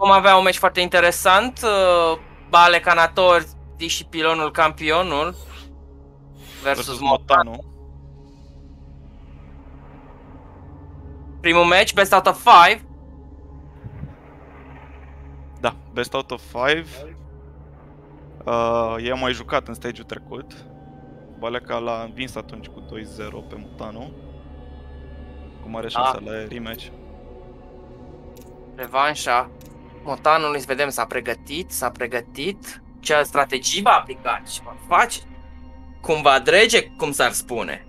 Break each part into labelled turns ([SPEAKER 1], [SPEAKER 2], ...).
[SPEAKER 1] Vom avea un meci foarte interesant. Bale Canator și pilonul campionul versus Motanu. Primul match, best out of 5.
[SPEAKER 2] Da, best out of 5. I-am mai jucat în stage-ul trecut. Baleca l-a învins atunci cu 2-0 pe Motanu. Cu mare șansă la rematch.
[SPEAKER 1] Revanșa Motanului, să vedem, s-a pregătit. Ce strategii va aplica? Ce va face? Cum va drege, cum s-ar spune?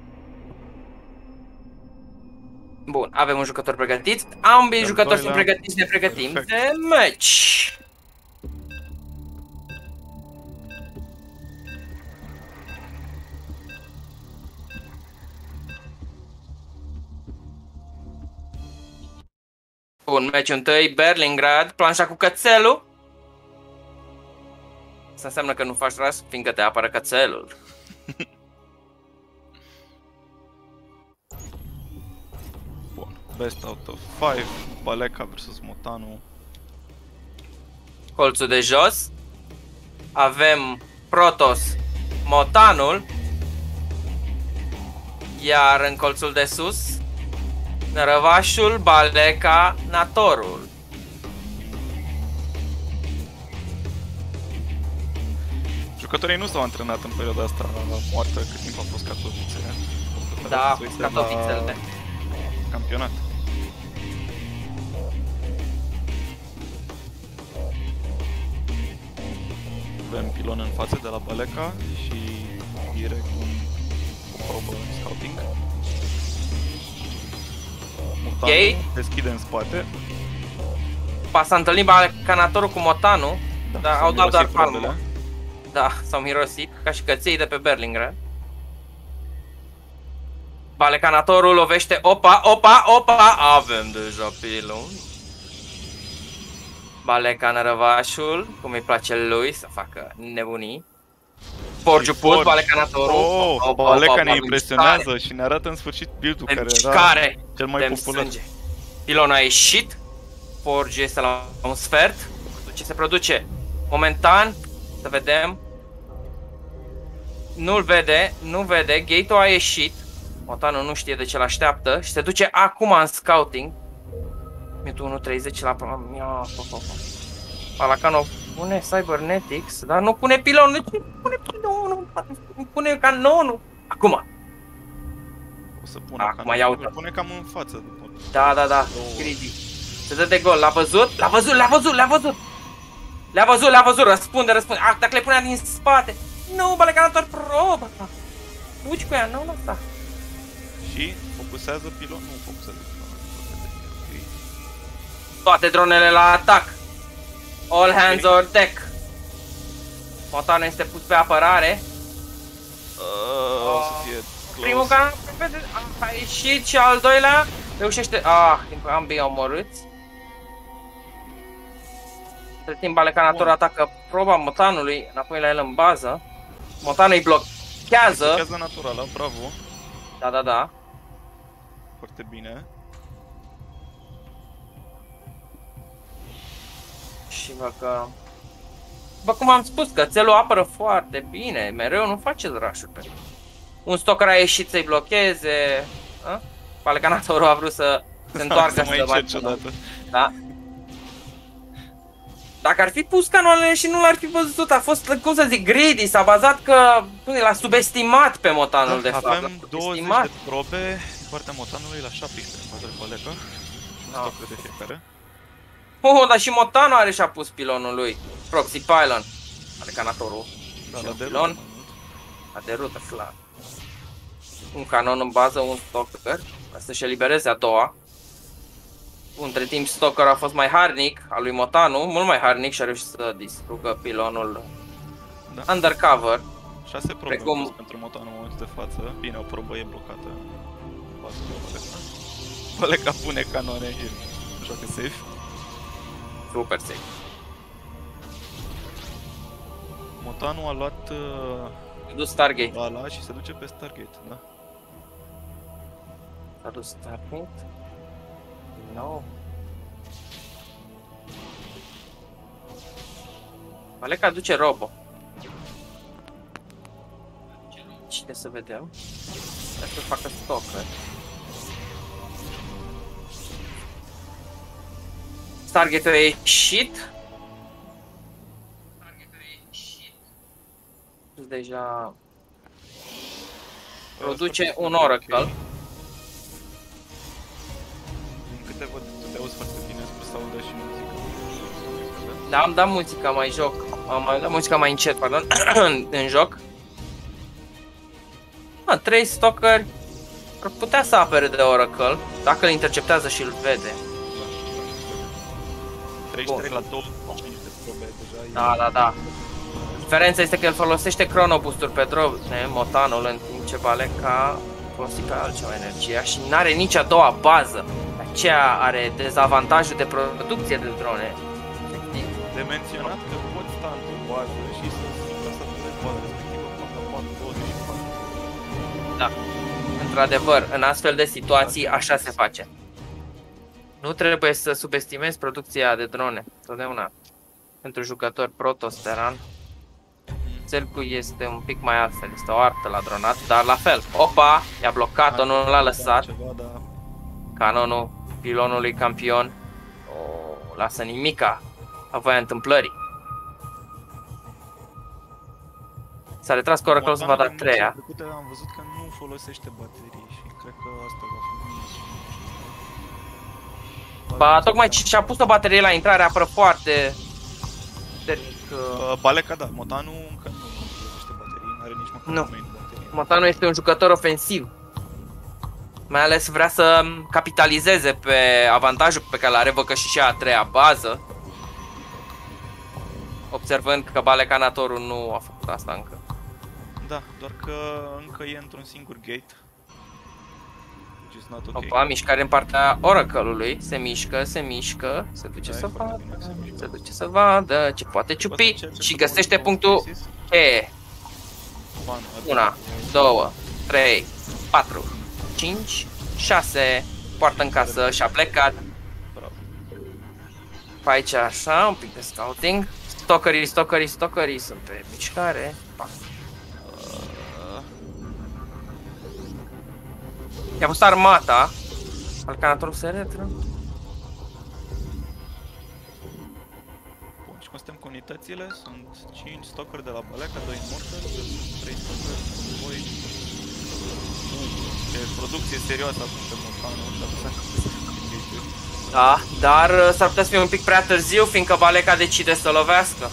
[SPEAKER 1] Bun, avem un jucător pregătit. Ambii jucători sunt pregătiți, ne pregătim de match. Bun, meciul întâi, Berlingrad, planșa cu cățelul. Asta înseamnă că nu faci ras, fiindcă te apără cățelul.
[SPEAKER 2] Bun, best out of 5, Baleca vs Motanu.
[SPEAKER 1] Colțul de jos. Avem Protos, Motanul. Iar în colțul de sus, Nărăvașul, Baleca, Natorul.
[SPEAKER 2] Jucătorii nu s-au antrenat în perioada asta moartă, cât timp a fost Katowice.
[SPEAKER 1] Da, a fost Katowice.
[SPEAKER 2] Campionat. Avem pilon în față de la Baleca și direct o probă în scouting. Motanu deschide în spate.
[SPEAKER 1] S-a întâlnit Balecanatorul cu Motanu, dar au dat doar palmă. Da, s-au mirosit, ca și căței de pe Berlingrad. Balecanatorul lovește, opa, avem deja pilon. Baleca Nărăvașul, cum îi place lui să facă nebunii. Forgiu put, Balecanatorul.
[SPEAKER 2] Baleca ne impresionează și ne arată în sfârșit build-ul care era cel mai popular.
[SPEAKER 1] Pilonul a ieșit, Forgiu este la un sfert. Ce se produce? Momentan, să vedem. Nu-l vede, nu vede, gate-ul a ieșit. Motanu nu știe de ce l-așteaptă și se duce acum în scouting. Minutul 1.30 la... Balacano pune Cybernetics, dar nu pune pilonul, nu pune pilonul, nu pune canonul. Acum!
[SPEAKER 2] O să pune
[SPEAKER 1] acum, ia uite.
[SPEAKER 2] Pune cam în față.
[SPEAKER 1] Da, Greedy. Se dă de gol, l-a văzut, răspunde. Dacă le punea din spate. Nu, Balecanator probă. Fugi cu ea, nu lăsa.
[SPEAKER 2] Și focusează pilonul, nu focusează pilonul.
[SPEAKER 1] Toate dronele la atac. All hands on deck. Motanu este pus pe apărare.
[SPEAKER 2] O să fie close.
[SPEAKER 1] Primul canal a ieșit și al doilea reușește. Ambii au omorâți. Între timp Balecanator atacă proba Motanului înapoi la el în bază. Motanu îi blochează.
[SPEAKER 2] Blochează naturală, bravo.
[SPEAKER 1] Da.
[SPEAKER 2] Foarte bine.
[SPEAKER 1] Și bă, cum am spus, cățelul apără foarte bine, mereu nu face rush-uri pe el. Un stalker a ieșit să-i blocheze. Balecanatorul a vrut să se întoarcă să mai
[SPEAKER 2] odată.
[SPEAKER 1] Da. Dacă ar fi pus canoanele și nu l-ar fi văzut, a fost, cum să zic, greedy, s-a bazat că l-a subestimat pe Motanul de fapt.
[SPEAKER 2] Avem 20 de probe din partea Motanului la 17 în fața de Baleca. Un stalker de fiecare.
[SPEAKER 1] Dar și Motanu are și-a pus pilonul lui. Proxy Pylon. Balecanatorul.
[SPEAKER 2] La
[SPEAKER 1] pilon. La derută, clar. Un canon în bază, un stalker. Ca să-și elibereze a doua. Între timp stalker a fost mai harnic, al lui Motanu, mult mai harnic și a reușit să distrugă pilonul undercover.
[SPEAKER 2] 6 probe pentru Motanu în momentul de față. Bine, o probă e blocată. Baleca pune canoane și joacă safe.
[SPEAKER 1] Super safe.
[SPEAKER 2] Motanu a luat
[SPEAKER 1] Stargate.
[SPEAKER 2] bala și se duce pe Stargate, da.
[SPEAKER 1] S-a dus Stargate? No. Baleca duce robo. Cine să vedem? Hai să facă stalker. Targetul a ieșit. Deja produce un Oracle.
[SPEAKER 2] Din câte văd, tu te auzi foarte bine, sper să audă și muzica.
[SPEAKER 1] Da, am dat muzica mai joc. Am dat muzica mai încet, pardon, în joc. 3 stalkeri ar putea să apere de Oracle, dacă îl interceptează și îl vede.
[SPEAKER 2] 33 la 25 de probe deja.
[SPEAKER 1] Da. Diferența este că el folosește chronoboost-uri pe drone, Motanul, în timp ce Baleca folosi pe altceva energia și nu are nici a doua bază. Aceea are dezavantajul de producție de drone.
[SPEAKER 2] De menționat că poți sta într-o bază și să durezi baza respectivă până la 24.
[SPEAKER 1] Da, într-adevăr, în astfel de situații așa se face. Nu trebuie să subestimezi producția de drone, totdeauna. Pentru jucători protosteran, Țelcu este un pic mai altfel, este o artă la dronat, dar la fel. Opa, i-a blocat-o, nu l-a lăsat. Canonul pilonului campion o lasă nimica a voia întâmplării. S-a retras cu Oracle să vadă a treia.
[SPEAKER 2] Am văzut că nu folosește baterii și cred că asta va fi.
[SPEAKER 1] Ba, tocmai și-a pus o baterie la intrare, apără foarte puternic.
[SPEAKER 2] Baleca, da, Motanul încă nu folosește baterii, nu are nici măcar
[SPEAKER 1] nu.
[SPEAKER 2] baterii.
[SPEAKER 1] Motanul este un jucător ofensiv. Mai ales vrea să capitalizeze pe avantajul pe care l-are, că și a treia bază. Observând că Balecanatorul nu a făcut asta încă.
[SPEAKER 2] Da, doar că încă e într-un singur gate. Okay.
[SPEAKER 1] Opa, mișcare în partea Oracle-ului. Se mișcă, se duce să vadă. Se duce să vadă ce poate ciupi și găsește punctul E. 1, 2, 3, 4, 5, 6. Poartă în casă și a plecat. Pe aici așa, un pic de scouting. Stalkerii sunt pe mișcare. I-a pus armata. Balcanatorul se retră.
[SPEAKER 2] Bun, și cum suntem cu unitățile? Sunt 5 stalkeri de la Baleca, 2 Immortal, 3 stalkeri, 2. E producție serioasă acum pe Motanul, și atâta
[SPEAKER 1] da, dar s-ar putea să fie un pic prea târziu, fiindcă Baleca decide să lovească.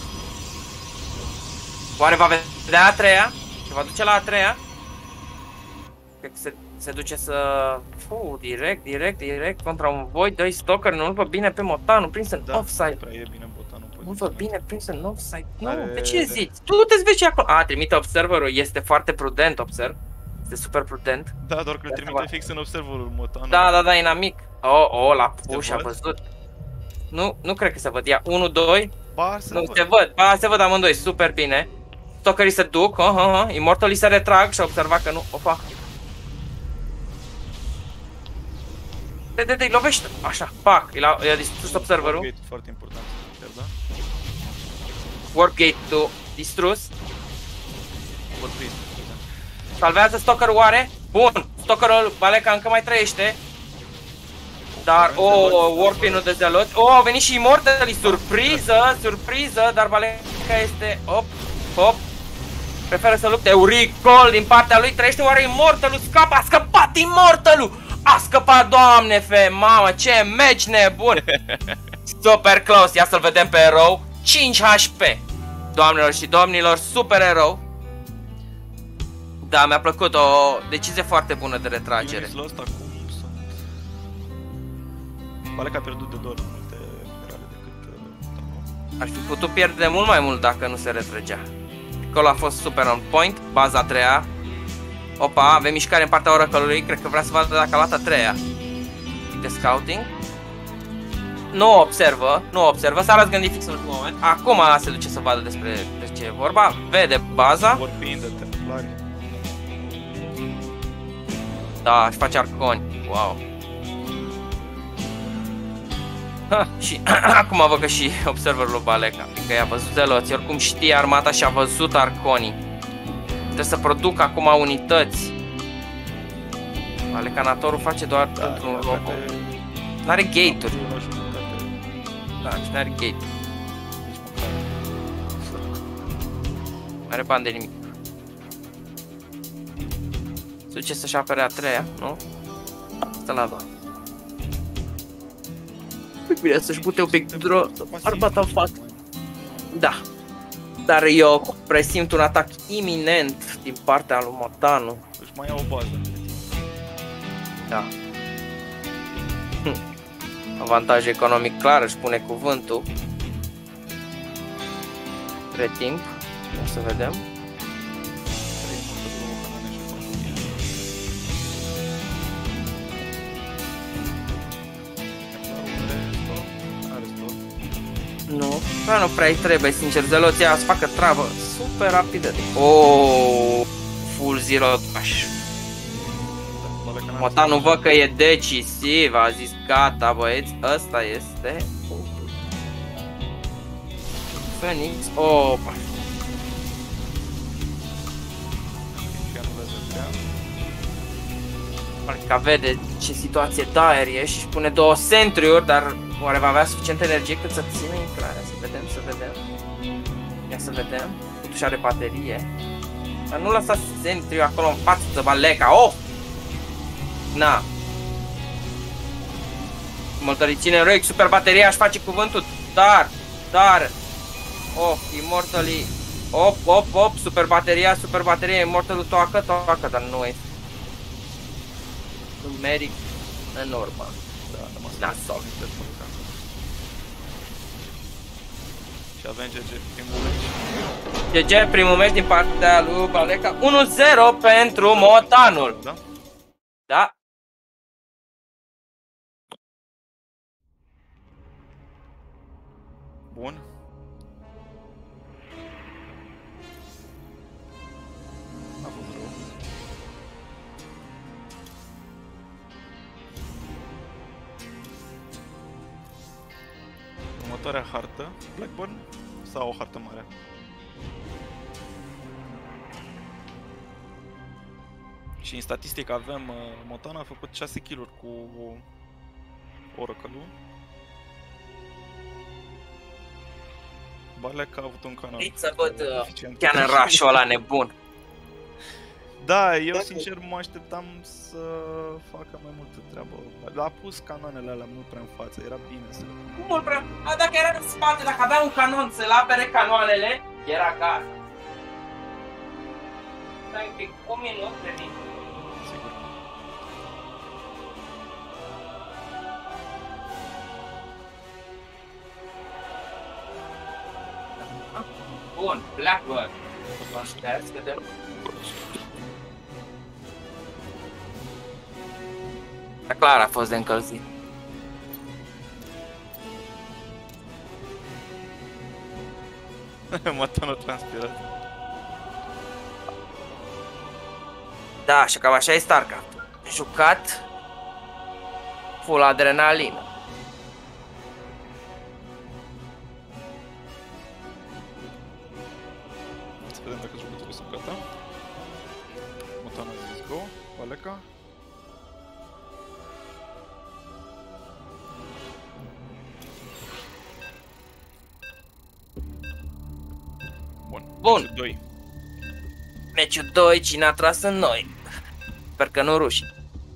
[SPEAKER 1] Oare va vedea a treia? Se va duce la a treia? Cred că se duce să... direct contra un voi, 2 stalker, nu-l văd bine pe Motanul, prins în offside.
[SPEAKER 2] Prea e bine Motanul.
[SPEAKER 1] Nu văd bine prins în offside. Nu, de ce zici? Tu te vezi acolo. A, trimite observerul, este foarte prudent, observ. Este super prudent.
[SPEAKER 2] Da, doar că îl trimite fix în observerul Motanul.
[SPEAKER 1] Da, inamic. La push, a văzut. Nu cred că se văd. Ia 1, 2. Nu se văd. Ba, se văd amândoi, super bine. Stalkerii se duc, Immortalii se retrag și a observat că nu. Opa. Te lovește. Așa, pac, i-a distrus observerul.
[SPEAKER 2] Warp gate foarte important, da?
[SPEAKER 1] Warp gate-ul distrus. Salvează stalkerul oare? Bun, stalkerul Baleca încă mai trăiește. Dar, Warpin-ul de zealot. Au venit și Immortalii, surpriză, dar Baleca este, hop. Preferă să lupte, recall din partea lui, trăiește oare Immortalul, a scăpat Immortalul! A scăpat, doamne mamă, ce match nebun! Super close, ia să-l vedem pe erou, 5 HP! Doamnelor și domnilor, super erou! Da, mi-a plăcut, o decizie foarte bună de retragere.
[SPEAKER 2] Ăsta acum sunt... Baleca a pierdut de 2 ori multe minerale decât...
[SPEAKER 1] Ar fi putut pierde mult mai mult dacă nu se retrăgea. Acolo a fost super on point, baza a treia. Opa, avem mișcare în partea Oracle-ului, cred că vrea să vadă dacă a luat a treia. De scouting. Nu observă, s-a răzgândit fix în ultimul moment. Acum se duce să vadă despre ce e vorba, vede baza.
[SPEAKER 2] Vorbind de templari.
[SPEAKER 1] Da, își face arconi, wow. Ha, și acum văd că și observerul lui Baleca, că i-a văzut zeloții, oricum știe armata și a văzut arconii. Trebuie să produc acum unități. Balecanatorul face doar într-un robo. N-are gate-uri. Da, și n-are gate. Are bani de nimic. Se duce să-și apere a treia, nu? Stă la a doua. Bine, să-și bute un pic armata în față. Da. Dar eu presimt un atac iminent din partea lui Motanu.
[SPEAKER 2] Își mai ia o bază.
[SPEAKER 1] Da. Avantaj economic clar, își pune cuvântul. Spre timp. O să vedem. Nu, prea nu prea trebuie, sincer, zeloția să facă treabă super rapidă. Full zero dash. Motanu văd că e decisiv, a zis gata băieți, ăsta este Phoenix, Parcă vede ce situație dire e și își pune 2 sentry-uri, dar oare va avea suficientă energie cât să țină intrarea? Să vedem, să vedem. Ia să vedem. Totuși are baterie. Dar nu lăsa sentry-ul acolo în față, Baleca. Na. Immortally Heroic, super bateria își face cuvântul. Dar. Immortally. Super bateria, Immortalul toacă, dar nu este. Numeric enorm. Da, nasol.
[SPEAKER 2] Și avem GG primul meci.
[SPEAKER 1] GG primul meci din partea lui Baleca. 1-0 pentru Motanul.
[SPEAKER 2] Da?
[SPEAKER 1] Da.
[SPEAKER 2] Bun. A fost rău. Următoarea hartă, Blackburn sau o hartă mare? Și în statistică avem Motanu a făcut 6 kill-uri cu Oracle-ul. Baleca a avut un canal.
[SPEAKER 1] Ei să văd Cannon Rush-ul ăla nebun.
[SPEAKER 2] Da, eu sincer mă așteptam să facă mai multă treabă. A pus canoanele alea mult prea în față, era bine să...
[SPEAKER 1] Mult prea... Dacă era în spate, dacă avea un canon să-l apere canoanele, era gata. Stai un pic, un minut, revin.
[SPEAKER 2] Sigur.
[SPEAKER 1] Bun, Blackburn. L-am șters, vedem. Dar clar a fost de încălzit.
[SPEAKER 2] Motanu transpirat.
[SPEAKER 1] Da, și cam așa e StarCraft. Jucat full adrenalină.
[SPEAKER 2] Să vedem dacă jucătorii sunt gata. Motanu a zis go, Baleca.
[SPEAKER 1] Bun.
[SPEAKER 2] 2.
[SPEAKER 1] Meciul 2, cine a tras în noi? Sper că nu rușii.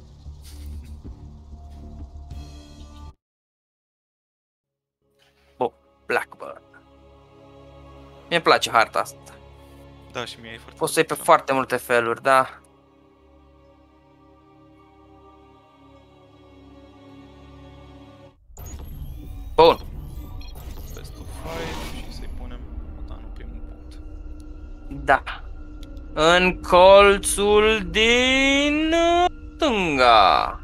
[SPEAKER 1] Bun, Blackburn. Mie place harta asta.
[SPEAKER 2] Da, și mie e foarte...
[SPEAKER 1] Poți să iei pe foarte multe feluri, da. Bun.
[SPEAKER 2] Best of 5 și să-i punem Motanu primul punct.
[SPEAKER 1] Da. În colțul din stânga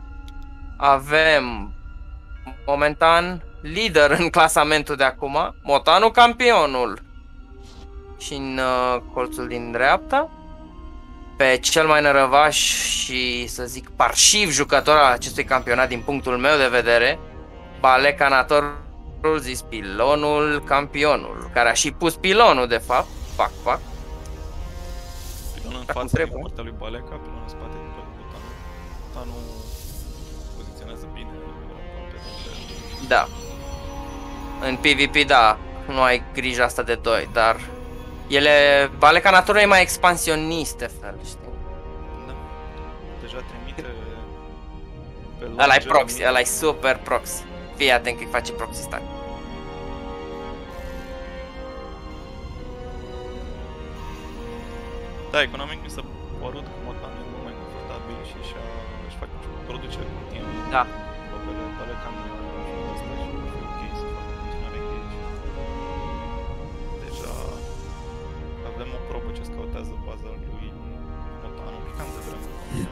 [SPEAKER 1] avem momentan lider în clasamentul de acum, Motanu campionul. Și în colțul din dreapta, pe cel mai nărăvaș și, să zic, parșiv jucător al acestui campionat din punctul meu de vedere, Balecanatorul zis pilonul campionul, care a și pus pilonul de fapt. Fac.
[SPEAKER 2] Pilonul în
[SPEAKER 1] Acum
[SPEAKER 2] față
[SPEAKER 1] trebuie.
[SPEAKER 2] din partea lui Baleca, pilonul în spate din partea lui Botanu. Botanu poziționează bine pe
[SPEAKER 1] Da. În PvP, da, nu ai grija asta de 2, dar Balecanatorul e mai expansionist de fel, știi?
[SPEAKER 2] Da. Deja trimite pe
[SPEAKER 1] Ăla-i
[SPEAKER 2] Lord
[SPEAKER 1] proxy,
[SPEAKER 2] Jeremy.
[SPEAKER 1] ăla-i super proxy. Fii atent că îi face proxy stack.
[SPEAKER 2] Da, economic mi s-a părut că Motan e mult mai confortabil și își produce continuu.
[SPEAKER 1] Da.
[SPEAKER 2] Probele Baleca nu ăsta și va fi ok să facă continuare engage. Deja avem o probă ce scautează baza lui Motan, un pic cam de vreme.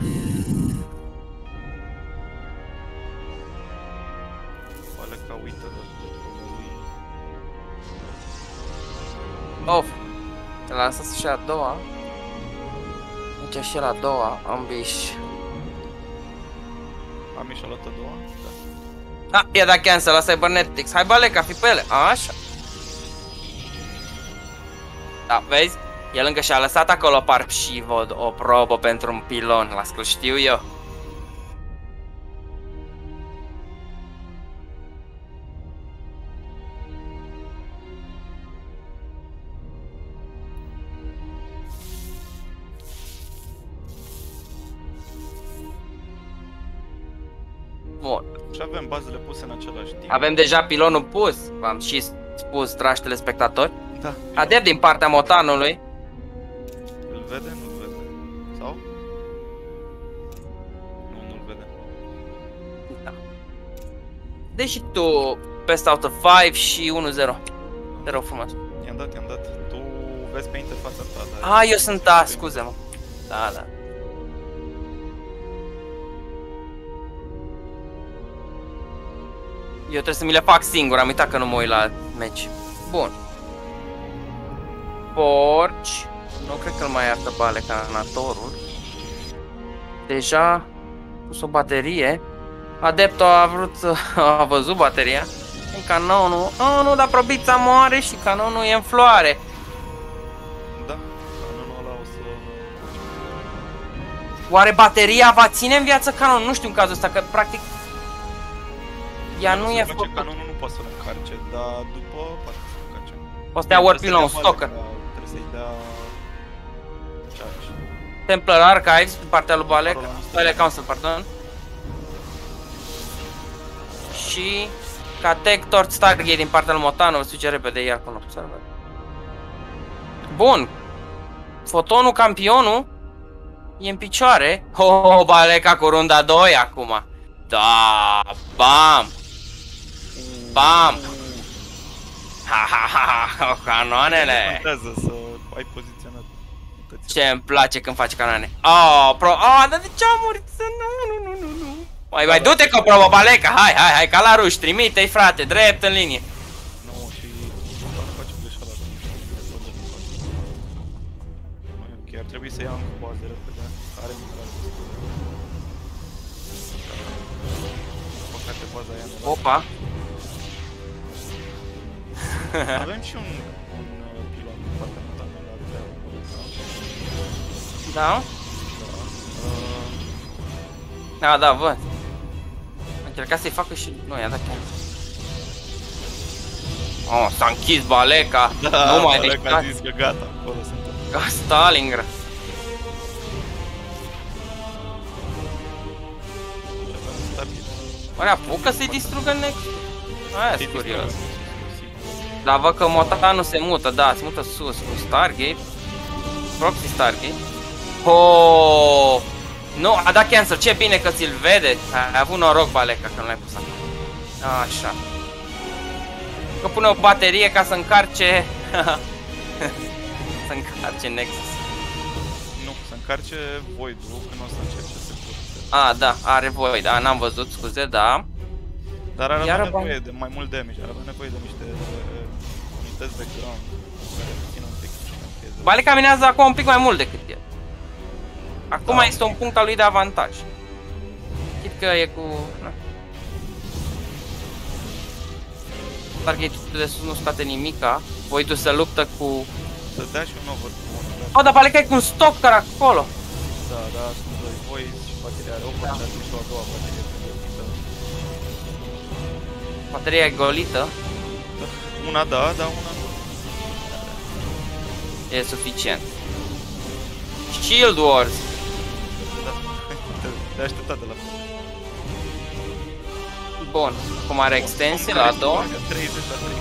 [SPEAKER 2] Baleca uită de probă lui.
[SPEAKER 1] Of. Te lasă și a doua. Deci și la a doua, ambiși.
[SPEAKER 2] Am și-a luat a doua?
[SPEAKER 1] Ah,
[SPEAKER 2] Da.
[SPEAKER 1] i-a dat cancel la Cybernetics. Hai Baleca, fi pe ele. Așa. Da, vezi? El încă și-a lăsat acolo par și văd o probă pentru un pilon. Las că știu eu. Bun.
[SPEAKER 2] Și avem bazele puse în același timp.
[SPEAKER 1] Avem deja pilonul pus. V-am și spus, dragi telespectatori.
[SPEAKER 2] Da.
[SPEAKER 1] Adept din partea Motanului.
[SPEAKER 2] Îl vede? Nu-l vede. Sau? Nu-l vede.
[SPEAKER 1] Da. Deși tu best out of 5 și 1-0. Te rog frumos.
[SPEAKER 2] I-am dat. Tu vezi pe interfața ta, dar...
[SPEAKER 1] Ah, eu sunt, da, scuze-mă. Da. Eu trebuie să mi le fac singur, am uitat că nu mă uit la meci. Bun. Porci. Nu cred că îl mai iartă Balecanatorul. Deja a pus o baterie. Adeptul a văzut bateria. Canonul. Oh, nu, dar probița moare și canonul e în floare.
[SPEAKER 2] Da, canonul ăla o să...
[SPEAKER 1] Oare bateria va ține în viață canonul? Nu știu în cazul ăsta, că practic ea nu e făcută.
[SPEAKER 2] Canonul nu poate să-l încarce, dar după poate să-l încarce.
[SPEAKER 1] Poți să dea warp-in la un stalker.
[SPEAKER 2] Trebuie să-i dea... charge.
[SPEAKER 1] Templar Archives din partea lui Balec. Balec Council, pardon. Și Catec Tort Stargate din partea lui Motano. Vă duce repede iar cu observă. Bun. Fotonul campionul e în picioare. Oh, Baleca cu runda 2 acum. Da, bam. Bam. Ha, canoanele.
[SPEAKER 2] Contează să ai poziționat.
[SPEAKER 1] Ce îmi place când faci canoane. Oh, dar de ce am murit? Nu. Mai du-te cu o probă, Baleca, hai, ca la ruși, trimite-i frate, drept în linie.
[SPEAKER 2] Nu, și face greșeala. Ok, ar trebui să iau încă baze repede. Are mitrare. Păcate baza aia nu.
[SPEAKER 1] Opa.
[SPEAKER 2] Avem și un pilon din partea montană la treabă.
[SPEAKER 1] Da? Da, văd. Am încercat să-i facă și... Nu, i-a dat chiar. Oh, s-a închis Baleca.
[SPEAKER 2] Da,
[SPEAKER 1] nu mai
[SPEAKER 2] Baleca a zis că gata, acolo suntem.
[SPEAKER 1] Ca Stalingrad. Oare apucă să-i distrugă Nex? Aia-s curios. Dar văd că Motanu se mută, da, se mută sus cu Stargate. Proxy Stargate. Oh! Nu, a dat cancel, ce bine că ți-l vede. Ai avut noroc, Baleca, că nu l-ai pus acolo. Așa. Că pune o baterie ca să încarce... să încarce Nexus.
[SPEAKER 2] Nu, să încarce Void-ul, că nu o să încerce să curse.
[SPEAKER 1] Da, are Void, n-am văzut, scuze, da.
[SPEAKER 2] Dar ar avea nevoie de mai mult damage, ar avea nevoie de niște unități de ground care țină un pic și încheze.
[SPEAKER 1] Baleca minează acum un pic mai mult decât el. Acum este un punct al lui de avantaj. Chit că e cu... Stargate-ul de sus nu scoate nimica. Voidul se luptă cu...
[SPEAKER 2] Să dea și un over cu unul.
[SPEAKER 1] Oh, dar Baleca e cu un stalker acolo.
[SPEAKER 2] Da, da, sunt doi voice și bateria are o baterie și o a doua baterie.
[SPEAKER 1] Bateria e golită.
[SPEAKER 2] Una da, dar una nu.
[SPEAKER 1] E suficient. Shield Wars.
[SPEAKER 2] Da, te așteptat de la fel.
[SPEAKER 1] Bun. Cum are extensie la a doua.
[SPEAKER 2] 30 la 30.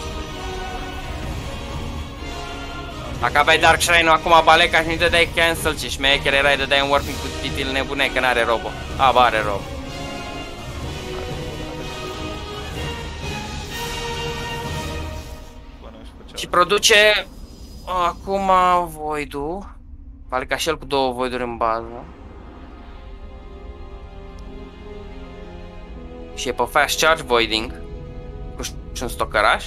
[SPEAKER 1] Dacă aveai Dark Shrine-ul acum Baleca și nu te dai cancel, ce șmecher erai, dădeai un warping cu titil nebune, că n-are robo. A, ba, are robo. Și produce acum void-ul. Baleca și el cu două void-uri în bază. Și e pe fast charge voiding. Cu și un stocăraș.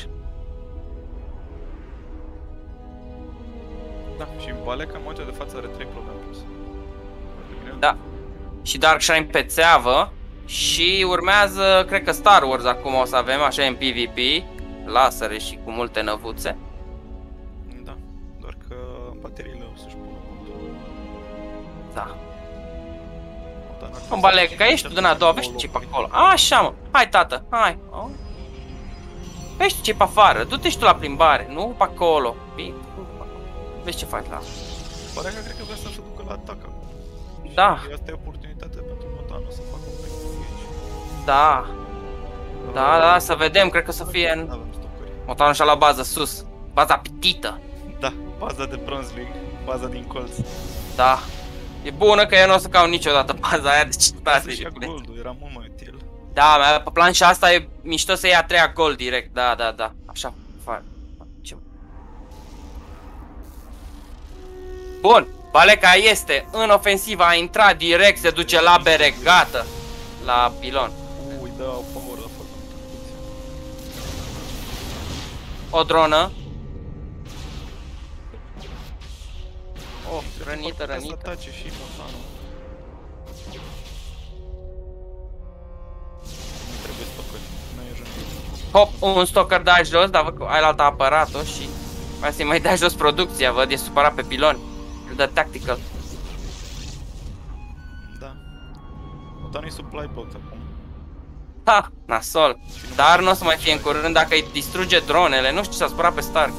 [SPEAKER 2] Da, și Baleca în momentul de față are 3 probleme plus.
[SPEAKER 1] Da. Și Dark Shrine pe țeavă. Și urmează, cred că Star Wars acum o să avem, așa în PvP. Lasere și cu multe năvuțe.
[SPEAKER 2] Da, doar că bateriile o să-și pună punctul.
[SPEAKER 1] Da. Mă, Baleca, ești tu din a doua, vezi ce-i pe acolo. Așa, mă, hai tată, hai. Oh. Vezi ce-i pe afară, du-te și tu la plimbare, nu pe acolo. Bine, vezi ce faci la asta.
[SPEAKER 2] Pare că cred că vrea să se ducă la atac acum.
[SPEAKER 1] Da.
[SPEAKER 2] Și asta e oportunitatea pentru Motano să facă un breakthrough aici.
[SPEAKER 1] Da. Da, da, să vedem, cred că o să fie în...
[SPEAKER 2] Avem stocări.
[SPEAKER 1] Motano și-a luat bază sus. Baza pitită.
[SPEAKER 2] Da, baza de Bronze League, baza din colț.
[SPEAKER 1] Da. E bună că eu nu o să caut niciodată baza aia, deci
[SPEAKER 2] Asta și gold-ul, era mult mai util.
[SPEAKER 1] Da, pe planșa asta e mișto să ia a treia gold direct, da, da, da. Așa, fac. Bun, Baleca este în ofensivă, a intrat direct, se duce la bere, gata. La pilon.
[SPEAKER 2] Ui, da, o power la foc.
[SPEAKER 1] O dronă. Oh, rănită, rănită.
[SPEAKER 2] Să atace și Motano. Nu trebuie stocări, nu e ajunge.
[SPEAKER 1] Hop, un stalker dai jos, dar văd că ai altă apărat-o și... Hai să-i mai dai jos producția, văd, e supărat pe piloni. Îl dă tactical.
[SPEAKER 2] Da. Motano e supply box acum.
[SPEAKER 1] Ha, nasol. Dar nu o să mai fie în curând dacă îi distruge dronele, nu știu ce s-a supărat pe Starkey.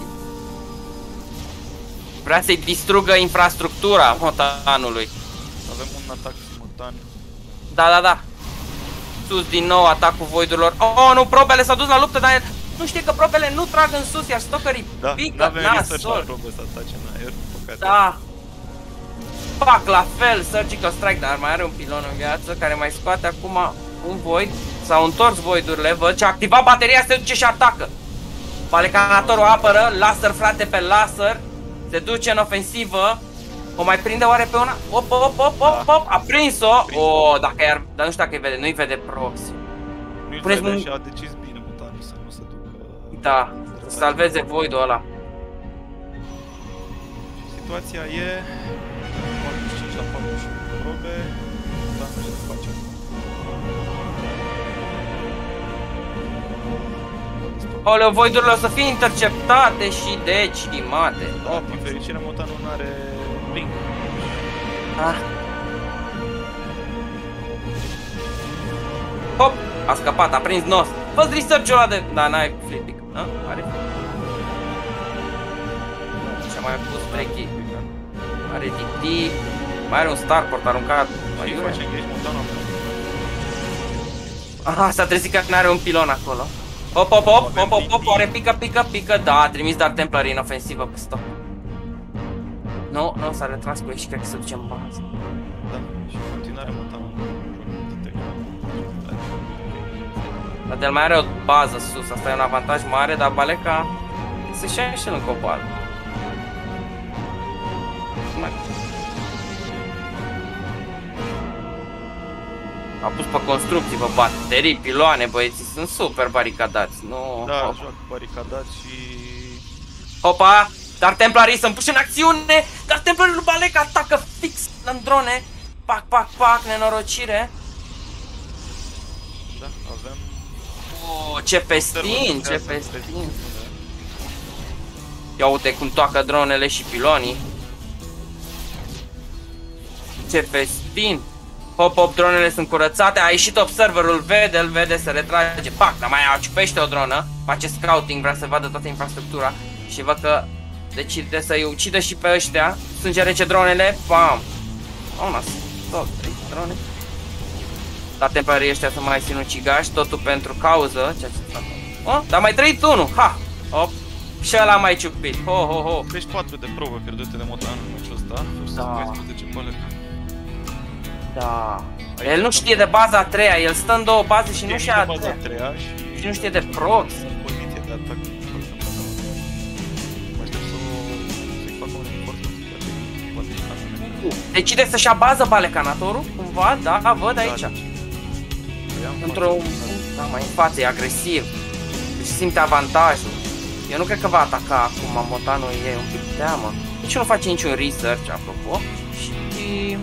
[SPEAKER 1] Vrea să-i distrugă infrastructura Motanului.
[SPEAKER 2] Avem un atac simultan.
[SPEAKER 1] Da, da, da. Sus din nou atacul voidurilor. Oh, nu, probele s-au dus la luptă, dar nu știe că probele nu trag în sus, iar stockerii pică, nasol.
[SPEAKER 2] Probe să atace în aer, păcate.
[SPEAKER 1] Da. Fac la fel, Surgical Strike, dar mai are un pilon în viață care mai scoate acum un void. S-au întors voidurile, văd, și a activat bateria, se duce și atacă. Balecanatorul apără, laser frate pe laser. Se duce în ofensivă. O mai prinde oare pe una? Op, op, op, op, op, a prins-o. Oh, dacă i-ar... Dar nu știu dacă îi vede, nu-i vede proxy.
[SPEAKER 2] Nu-i vede și a decis bine Motano să nu se ducă...
[SPEAKER 1] Da, să salveze voidul ăla.
[SPEAKER 2] Situația e... 45 la 41 probe. Da, nu știu ce face.
[SPEAKER 1] Oleu, voidurile o să fie interceptate și decimate.
[SPEAKER 2] Da, din fericire Motano nu are blink.
[SPEAKER 1] Ah. Hop, a scăpat, a prins nos. Fă-ți research-ul ăla de... Da, n-ai flipic. Are și-a mai pus breaky. Are DT. Mai are un starport aruncat.
[SPEAKER 2] Și face engage Motano.
[SPEAKER 1] Aha, s-a trezit că n-are un pilon acolo. Hop, hop, hop, hop, hop, hop, oare pică, pică, pică. Da, a trimis Dark Templary în ofensivă pe stop. Nu, nu, s-a retras cu ei și cred că se duce în bază.
[SPEAKER 2] Da, și în continuare Motano.
[SPEAKER 1] Dar el mai are o bază sus, asta e un avantaj mare, dar Baleca se-și ia și el încă o bază. A pus pe construcții, pe baterii, piloane, băieții sunt super baricadați, nu...
[SPEAKER 2] Da, joacă baricadați și...
[SPEAKER 1] Hopa! Dark Templary să-mi puși în acțiune! Dark Templary lui Baleca atacă fix în drone! Pac, pac, pac, nenorocire!
[SPEAKER 2] Da, avem...
[SPEAKER 1] Oh, ce festin, ce festin. Ia uite cum toacă dronele și pilonii. Ce festin. Hop, dronele sunt curățate, a ieșit observerul, îl vede, se retrage. Pac, dar mai ciupește o dronă, face scouting, vrea să vadă toată infrastructura. Și văd că decide să-i ucidă și pe ăștia. Sânge rece dronele, bam. Una, tot, 3 drone. Dar templarii ăștia sunt mai sinucigași, totul pentru cauză. Ceea ce fac. Oh, dar mai trăit unul, ha! Hop. Și ăla mai ciupit, ho.
[SPEAKER 2] 34 de probe pierdute de Motan în meciul ăsta,
[SPEAKER 1] Da.
[SPEAKER 2] 14 pale.
[SPEAKER 1] Da. El nu știe de baza a treia, el stă în două baze și nu știe
[SPEAKER 2] de
[SPEAKER 1] a
[SPEAKER 2] baza
[SPEAKER 1] treia.
[SPEAKER 2] 3
[SPEAKER 1] Și nu știe de prox.
[SPEAKER 2] Poziție de atac. Mă aștept să-i fac un efort să
[SPEAKER 1] Decide să-și ia bază balecanatorul, cumva, da, văd aici. Într-o... Da, mai în față, e agresiv. Își simte avantajul. Eu nu cred că va ataca acum, Motanul e un pic teamă. Nici nu face niciun research, apropo. Și...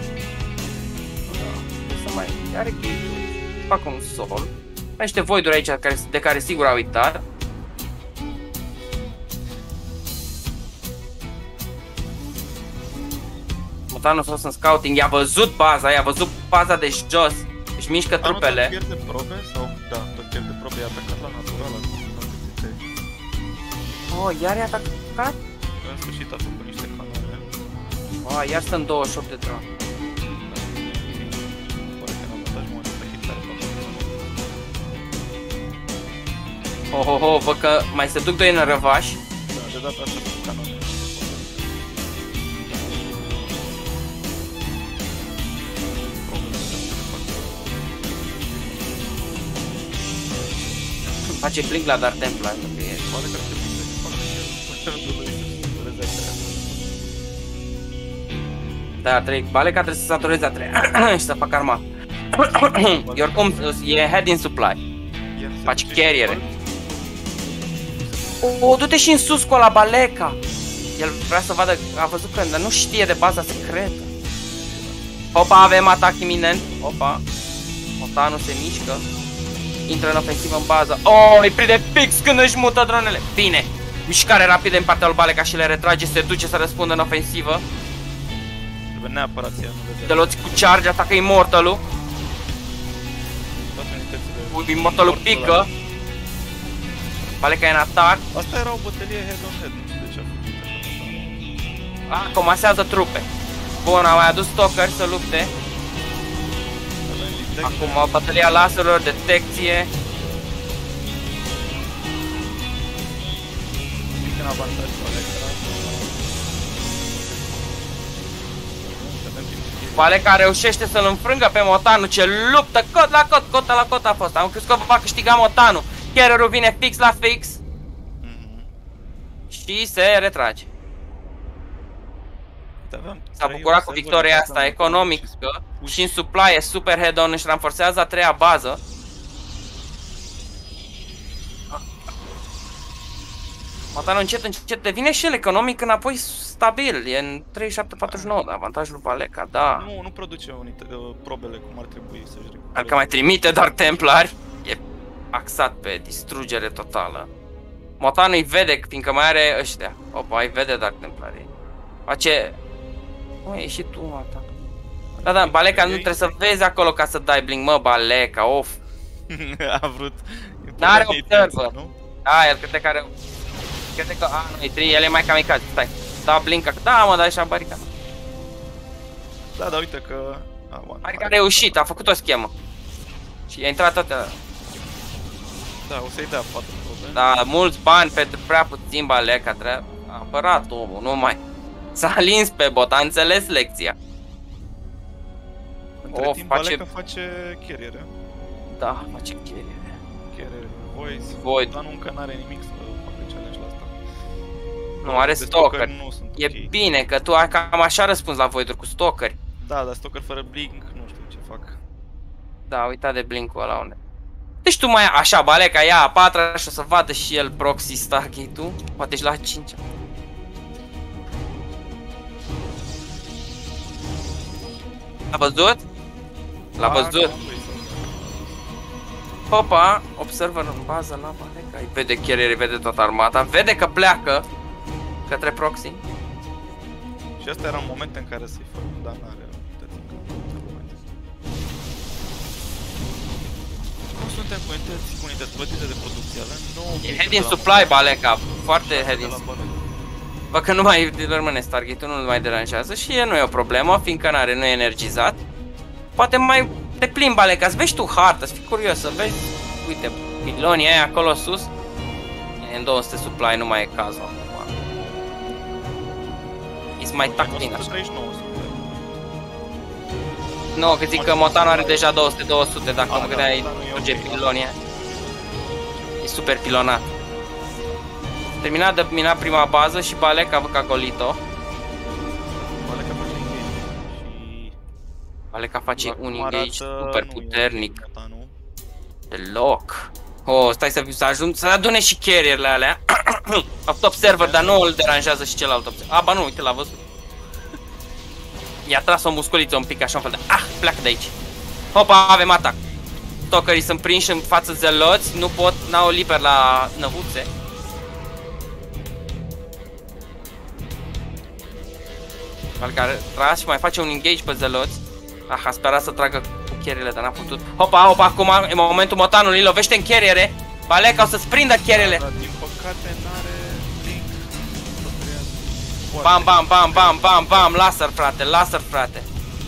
[SPEAKER 1] Să mai... Are gate-uri. Fac un sol. Niște void-uri aici de care sigur au uitat. Motanul a fost în scouting, i-a văzut baza de jos. Își mișcă trupele.
[SPEAKER 2] Tot pierde probe sau... Da, tot pierde probe, e atacat la natural acum.
[SPEAKER 1] Oh, iar i-a atacat?
[SPEAKER 2] În sfârșit a făcut niște canoane.
[SPEAKER 1] Oh, iar sunt 28 de drone.
[SPEAKER 2] Pare că în avantaj mă ăsta hit care
[SPEAKER 1] Ho, văd că mai se duc doi în răvaș.
[SPEAKER 2] Da, de data asta cu canoane.
[SPEAKER 1] Face blink la Dark Templar, nu că e.
[SPEAKER 2] Pare că ar trebui să facă
[SPEAKER 1] Da, Baleca trebuie să satureze a treia și să facă armat. E oricum, e head in supply. Face carriere. O, du-te și în sus cu ăla, Baleca! El vrea să vadă, a văzut că nu știe de baza secretă. Opa, avem atac iminent. Opa. Motanul se mișcă. Intră în ofensivă în bază. Oh, îi prinde fix când își mută dronele. Bine. Mișcare rapidă în partea lui Baleca și le retrage, se duce să răspundă în ofensivă.
[SPEAKER 2] Trebuie neapărat să ia, nu vede.
[SPEAKER 1] Deloți cu charge, atacă Immortal-ul. Immortal-ul pică. Baleca e în atac.
[SPEAKER 2] Asta era o bătălie head-on-head, nu știu de ce a făcut așa.
[SPEAKER 1] Comasează trupe. Bun, a mai adus stalker să lupte. Acum bătălia laserilor, detecție.
[SPEAKER 2] În avantaj cu
[SPEAKER 1] Baleca reușește să-l înfrângă pe Motanul, ce luptă cot la cot, cota la cot a fost. Am crezut că va câștiga Motanul. Carrierul vine fix la fix. Și se retrage. S-a bucurat cu victoria asta economică și în supply e super head-on, își ranforsează a treia bază. Motanul încet devine și el economic înapoi stabil, e în 37-49 de avantajul lui Baleca, da.
[SPEAKER 2] Nu produce probele cum ar trebui să-și recupereze.
[SPEAKER 1] Dacă mai trimite Dark Templari, e axat pe distrugere totală. Motanul îi vede, fiindcă mai are ăștia. Opa, îi vede Dark Templari. Face... Mă, e și tu, mata. Da, Baleca, nu trebuie să vezi acolo ca să dai blink, mă, Baleca, of.
[SPEAKER 2] A vrut...
[SPEAKER 1] N-are observer. Da, el crede că are... Crede că... nu, e 3, el e mai kamikaze, stai. Da, blink, da, mă, da, și-a baricat.
[SPEAKER 2] Da, uite că...
[SPEAKER 1] Barica a reușit, a făcut o schemă. Și a intrat toate...
[SPEAKER 2] Da, o să-i dea 4 probe.
[SPEAKER 1] Da, mulți bani pentru prea puțin Baleca, a apărat omul, nu mai... S-a lins pe bot, a înțeles lecția.
[SPEAKER 2] Între timp, Baleca face carriere.
[SPEAKER 1] Da, face carriere.
[SPEAKER 2] Carriere,
[SPEAKER 1] Void.
[SPEAKER 2] Dar nu încă n-are nimic să facă challenge la asta.
[SPEAKER 1] Nu, are stalker. E bine că tu ai cam așa răspuns la void-uri cu stalkeri.
[SPEAKER 2] Da, dar stalker fără blink, nu știu ce fac.
[SPEAKER 1] Da, uita de blink-ul ăla unde. Deci tu mai așa, Baleca ia a 4-a și o să vadă și el proxy Stargate-ul. Poate și la 5-a. L-a văzut? L-a văzut? Hopa, observer în bază la Baleca. Îi vede carrier, vede toată armata, vede că pleacă către proxy.
[SPEAKER 2] Și asta era un moment în care să-i fac, dar n-are nu suntem cu unități plătite de producție, avem 9...
[SPEAKER 1] E head in supply Baleca, foarte head in supply. Bă, că nu mai rămâne Stargate-ul, nu-l mai deranjează și nu e o problemă, fiindcă nu e energizat. Poate mai te plimbi Baleca, să vezi tu harta, să fii curios, să vezi, uite, pilonii aia acolo sus. În 200 supply nu mai e cazul acum. Ești mai tactin așa.
[SPEAKER 2] 139
[SPEAKER 1] Nu, că zic că Motanu are deja 200-200, dacă mă gândeai, duce pilonii. E super pilonat. Terminat de minat prima bază și Baleca a ca golit-o. Baleca face un engage super puternic. Deloc. Oh, stai să ajung, să adune și carrier-le alea. Observer, dar nu îl deranjează și celălalt observer. A, ba nu, uite, l-a văzut. I-a tras o musculiță un pic așa, un fel de... pleacă de aici. Hopa, avem atac. Stalkerii sunt prinși în față zeloți, nu pot, n-au liber la năvuțe. Baleca a tras și mai face un engage pe zeloți. A sperat să tragă cu carrier-le, dar n-a putut. Hopa, acum e momentul Motanului, lovește în carriere. Baleca o să-ți prindă carrier-le.
[SPEAKER 2] Din păcate n-are link.
[SPEAKER 1] Bam, laser frate.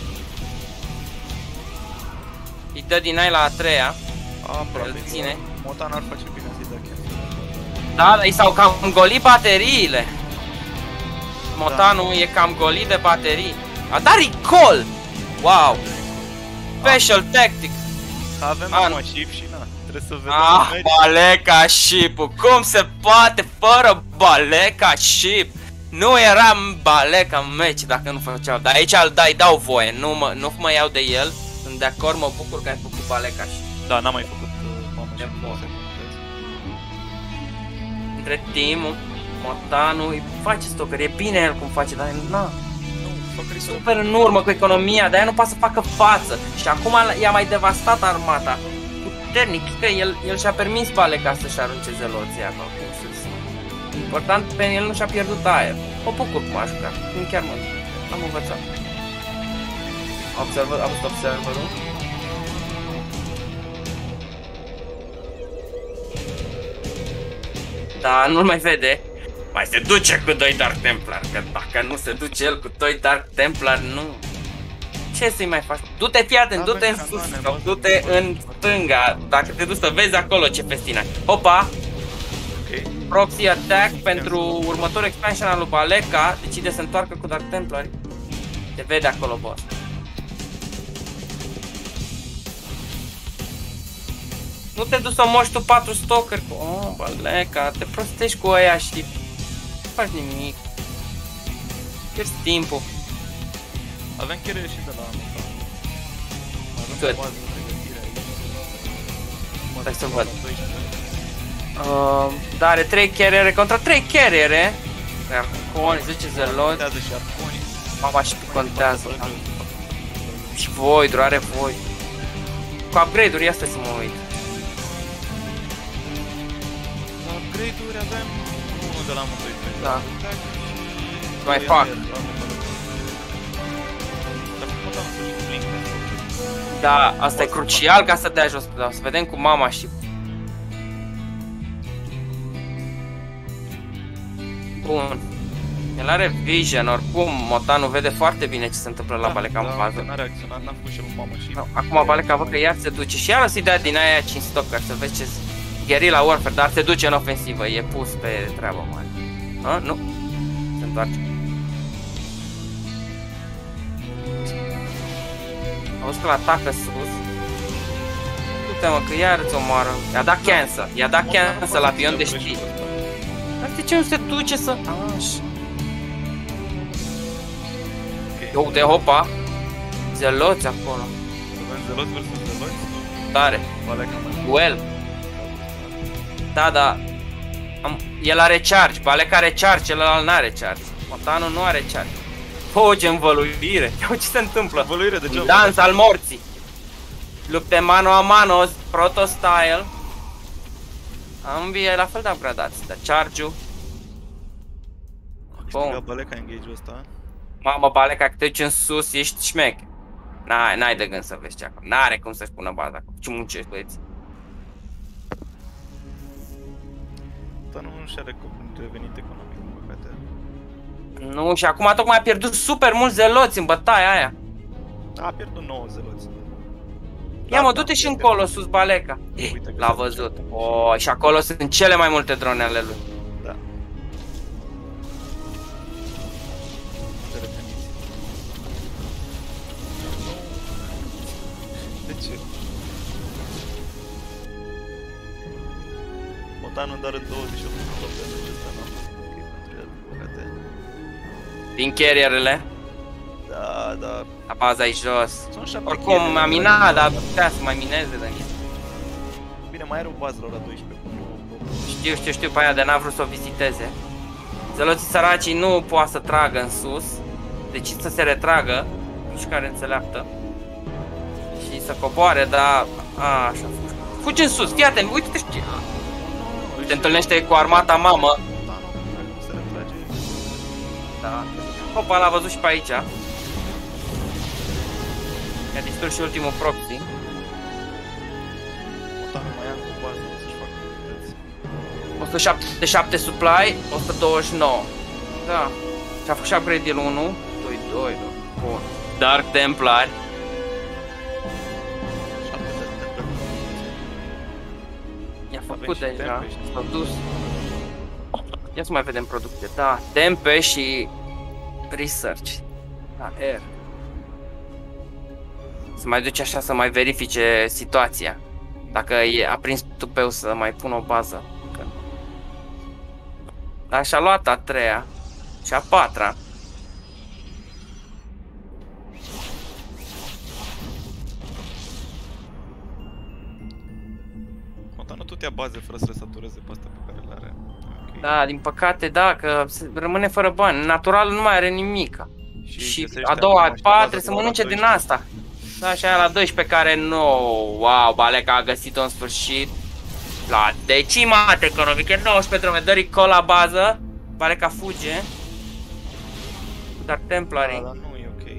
[SPEAKER 1] Îi dă din aia la a treia. Îl ține.
[SPEAKER 2] Motan ar face bine să-i dă chiar.
[SPEAKER 1] Da, i s-au cam golit bateriile. Motanu e cam golit de baterii. A dat recall! Wow! Special tactics!
[SPEAKER 2] Avem numai ship și na, trebuie să vedem.
[SPEAKER 1] Baleca ship-ul! Cum se poate fără Baleca ship? Nu era Baleca în meci dacă nu făceau, dar aici îi dau voie, nu mă iau de el. Sunt de acord, mă bucur că ai făcut Baleca ship.
[SPEAKER 2] Da, n-am mai făcut mamă și
[SPEAKER 1] între timp, Motanu îi face stalker, e bine el cum face, dar na. Super în urmă cu economia, de-aia nu poate să facă față. Și acum i-a mai devastat armata. Puternic, că el și-a permis Baleca să-și arunce zeloții acolo. Important, pe el nu și-a pierdut aer. Mă bucur cum a jucat, chiar am învățat. Am văzut observerul. Da, nu-l mai vede. Mai se duce cu 2 Dark Templar, că dacă nu se duce el cu 2 Dark Templar, nu. Ce să-i mai faci? Du-te, fii atent, du-te în sus sau du-te în stânga, dacă te duci să vezi acolo ce festina. Hopa! Proxy attack pentru următorul expansion al lui Baleca, decide să întoarcă cu Dark Templar. Te vede acolo, boss. Nu te duci să moși tu 4 stalker cu... Oh, Baleca, te prostești cu aia și... Nu faci nimic. Pierzi timpul.
[SPEAKER 2] Avem carrier și de la anul.
[SPEAKER 1] Cât? Stai să văd. Da, are 3 carriere contra 3 carriere. Arconi, 10 zelot. Mama și contează. Și Void, are Void. Cu upgrade-uri, ia stai să mă uit.
[SPEAKER 2] Upgrade-uri avem unul de la amândoi.
[SPEAKER 1] Da. Mai fac. Da, asta e crucial ca să dea jos pe să vedem cu mama și... Bun. El are vision, oricum Motanu vede foarte bine ce se întâmplă la Baleca în fază.
[SPEAKER 2] N-a reacționat, n-a făcut și el mamă și...
[SPEAKER 1] Acum Baleca văd că iar se duce și iar o să-i dea din aia 5 stalker să vezi ce... Guerrilla warfare, dar se duce în ofensivă, e pus pe treabă mare. Nu. Se întoarce. Auzi că l-atacă sus. Du-te mă, că iar îți omoară. I-a dat cancel, la pion de știi. Dar de ce nu se duce să... Așa. Uite, hopa. Zeloți acolo.
[SPEAKER 2] Avem zeloți versus zeloți?
[SPEAKER 1] Tare. Duel. Da. El are charge, Baleca are charge, celălalt n-are charge. Motanu nu are charge. Ce învăluire! Ia ce se întâmplă!
[SPEAKER 2] Învăluire de job.
[SPEAKER 1] Dans al morții! Lupte mano a mano, proto-style. Ambii e la fel de upgradați, dar charge-ul.
[SPEAKER 2] Câștiga Baleca engage-ul ăsta.
[SPEAKER 1] Mamă, Baleca, că te duci în sus, ești șmecher. N-ai de gând să vezi ce acolo. N-are cum să-și pună baza acolo. Ce muncești, băieți?
[SPEAKER 2] Dar nu și-are revenit economic, în păcate.
[SPEAKER 1] Nu, și acum tocmai a pierdut super mulți zeloți în bătaia aia.
[SPEAKER 2] A pierdut 9 zeloți.
[SPEAKER 1] Ia mă, du-te și încolo, sus, Baleca. L-a văzut. Și acolo sunt cele mai multe drone ale lui.
[SPEAKER 2] Da. De ce? Motanul doar în 28 de acesta, nu? Ok, pentru el, păcate.
[SPEAKER 1] Din carrierele.
[SPEAKER 2] Da, da.
[SPEAKER 1] La baza e jos.
[SPEAKER 2] Sunt 7
[SPEAKER 1] Oricum a minat, dar putea să mai mineze de el.
[SPEAKER 2] Bine, mai are o bază la ora 12 cu
[SPEAKER 1] Știu, pe aia de n-a vrut să o viziteze. Zeloții săracii nu poate să tragă în sus. Deci să se retragă. Nu știu care înțeleaptă. Și să coboare, dar... așa. Fugi în sus, fii atent, uite-te și... Te întâlnește cu armata mamă.
[SPEAKER 2] se retrage.
[SPEAKER 1] Da. Opa, l-a văzut și pe aici. I-a distrus și ultimul proxy.
[SPEAKER 2] Motanul mai ia cu bază, o să-și facă unități.
[SPEAKER 1] 177 supply, 129. Da. Și-a făcut și upgrade el 1. 2, bun. Dark Templar.
[SPEAKER 2] 7 de temple.
[SPEAKER 1] I-a făcut deja. S-a dus. Ia să mai vedem producție. Da, Tempe și Research. Da, Air. Să mai duce așa să mai verifice situația. Dacă a prins tupeu să mai pună o bază. Dar și-a luat a treia și a patra.
[SPEAKER 2] Motanul tot ia baze fără să le satureze pe astea pe care le are. Okay.
[SPEAKER 1] Da, din păcate, da, că rămâne fără bani. Natural nu mai are nimica. Și a doua, a patra, trebuie să mănânce din asta. Da, și aia la 12 care nu... Wow, Baleca a găsit-o în sfârșit. La decimat economică, 19 drome, dă recall la bază. Baleca fuge. Dar Templarii...
[SPEAKER 2] Da, dar nu e ok.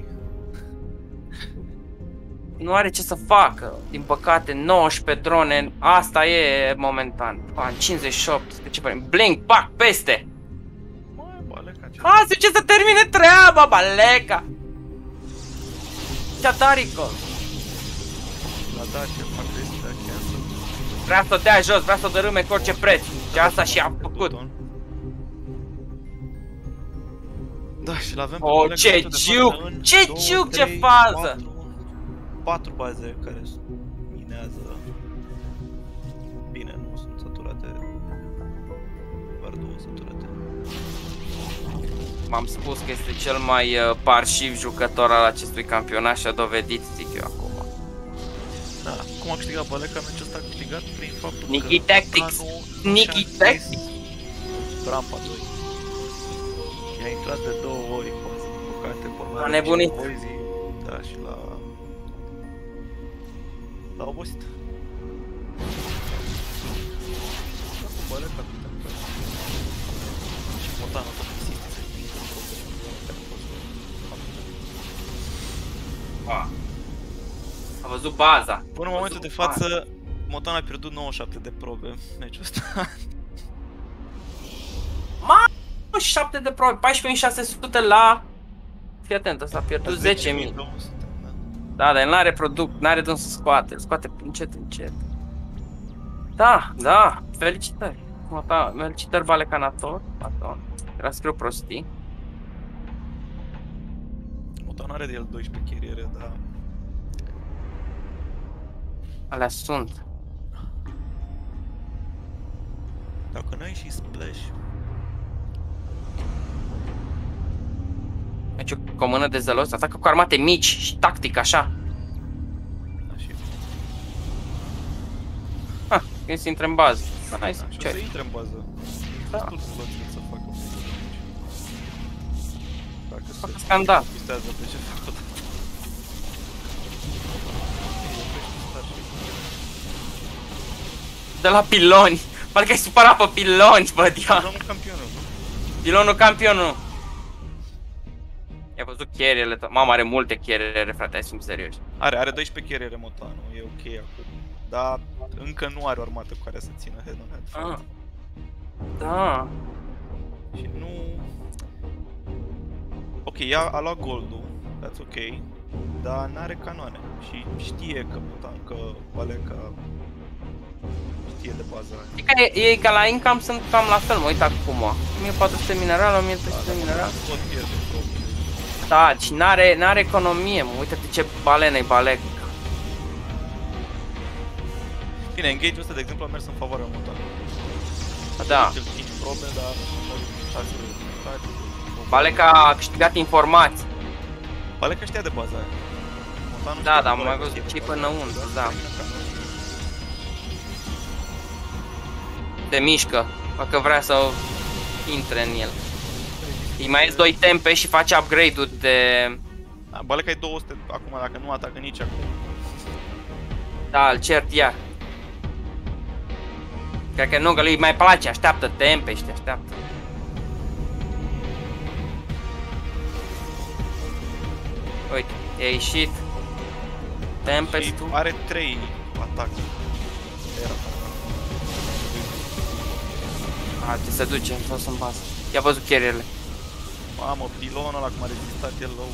[SPEAKER 1] Nu are ce să facă. Din păcate, 19 drone. Asta e momentan. În 58, de ce părem? Blink, pac, peste!
[SPEAKER 2] Mai Baleca, ce...
[SPEAKER 1] Hai, ce să termine treaba, Baleca! Ce-a dat recall?
[SPEAKER 2] La Dacia, fac chestia cancel.
[SPEAKER 1] Vrea să o dea jos, vrea să o dărâme cu orice preț. Și asta și-a făcut.
[SPEAKER 2] Da, și l-avem pe
[SPEAKER 1] Oh,
[SPEAKER 2] Baleca
[SPEAKER 1] ce
[SPEAKER 2] de
[SPEAKER 1] ciuc!
[SPEAKER 2] față în
[SPEAKER 1] Ce
[SPEAKER 2] 2,
[SPEAKER 1] ciuc, ce
[SPEAKER 2] 3,
[SPEAKER 1] fază!
[SPEAKER 2] 4 baze care minează. Bine, nu sunt saturate. Doar 2 saturate.
[SPEAKER 1] M-am spus că este cel mai parșiv jucător al acestui campionat și a dovedit, zic eu acum.
[SPEAKER 2] Da, cum a câștigat Baleca, meciul ăsta a câștigat prin faptul
[SPEAKER 1] Nicky
[SPEAKER 2] că
[SPEAKER 1] Tactics.
[SPEAKER 2] Motanul
[SPEAKER 1] Nicky
[SPEAKER 2] și-a
[SPEAKER 1] Tactics.
[SPEAKER 2] închis rampa 2. I-a intrat de 2 ori în bază, din păcate,
[SPEAKER 1] A nebunit.
[SPEAKER 2] Da, și l-a obosit. Da, cu Baleca, cu Temple. Și Motanul tot insiste să intre în problemele care a fost.
[SPEAKER 1] A văzut baza.
[SPEAKER 2] Până în momentul de față, Motan a pierdut 97 de probe meciul ăsta.
[SPEAKER 1] 7 de probe, 14.600 la... Fii atent, ăsta a pierdut 10.000. Da, dar el n-are product, n-are de unde să scoate, îl scoate încet, încet. Da, felicitări. Felicitări, Balecanator. Era scriu prostii.
[SPEAKER 2] Motan are de el 12 carriere, dar...
[SPEAKER 1] Alea sunt.
[SPEAKER 2] Dacă n-ai și splash...
[SPEAKER 1] Deci cu o mână de zelos, atacă cu armate mici și tactic, așa.
[SPEAKER 2] Da, și...
[SPEAKER 1] Când se intre în bază. Hai să
[SPEAKER 2] și o să intre în bază.
[SPEAKER 1] Da.
[SPEAKER 2] Destul să văd să facă un dacă
[SPEAKER 1] facă
[SPEAKER 2] se
[SPEAKER 1] scandal.
[SPEAKER 2] pistează pe ce fac odată.
[SPEAKER 1] de la piloni. Parcă ai supărat pe piloni, bă, dia.
[SPEAKER 2] Pilonul campionul.
[SPEAKER 1] Pilonul campionul. I-a văzut carrier-ele, mama are multe carrier, frate, hai să fim serioși.
[SPEAKER 2] Are 12 carriere Motanu, e ok acum. Dar încă nu are o armată cu care să țină head-on-head.
[SPEAKER 1] Ah. Da.
[SPEAKER 2] Și nu... Ok, a luat goldul, that's ok. Dar n-are canoane. Și știe că Motanu, că Baleca știe de bază aia.
[SPEAKER 1] E ca la income sunt cam la fel, mă uit acum. 1400 mineral, 1300 mineral.
[SPEAKER 2] Tot pierde probabil.
[SPEAKER 1] Da, și n-are economie, mă, uite-te ce balenă-i Balec.
[SPEAKER 2] Bine, engage-ul ăsta, de exemplu, a mers în favoarea Motanu.
[SPEAKER 1] Da.
[SPEAKER 2] Cel 5 probe, dar 6 rezultate.
[SPEAKER 1] Balec a câștigat informații.
[SPEAKER 2] Baleca știa de baza aia. Motanu
[SPEAKER 1] Da, dar am mai văzut ce-i până unde, da. Se mișcă, dacă vrea să intre în el. Îi mai ies 2 tempe și face upgrade-ul de...
[SPEAKER 2] Da, Baleca e 200 acum, dacă nu atacă nici acum.
[SPEAKER 1] Da, îl cert iar. Cred că nu, că lui mai place, așteaptă tempe și te așteaptă. Uite, e ieșit. Tempest-ul.
[SPEAKER 2] Are 3 atacuri.
[SPEAKER 1] A, ce se duce, vreau să-mi bază. I-a văzut carrier-le.
[SPEAKER 2] Mamă, pilonul ăla cum a rezistat el low.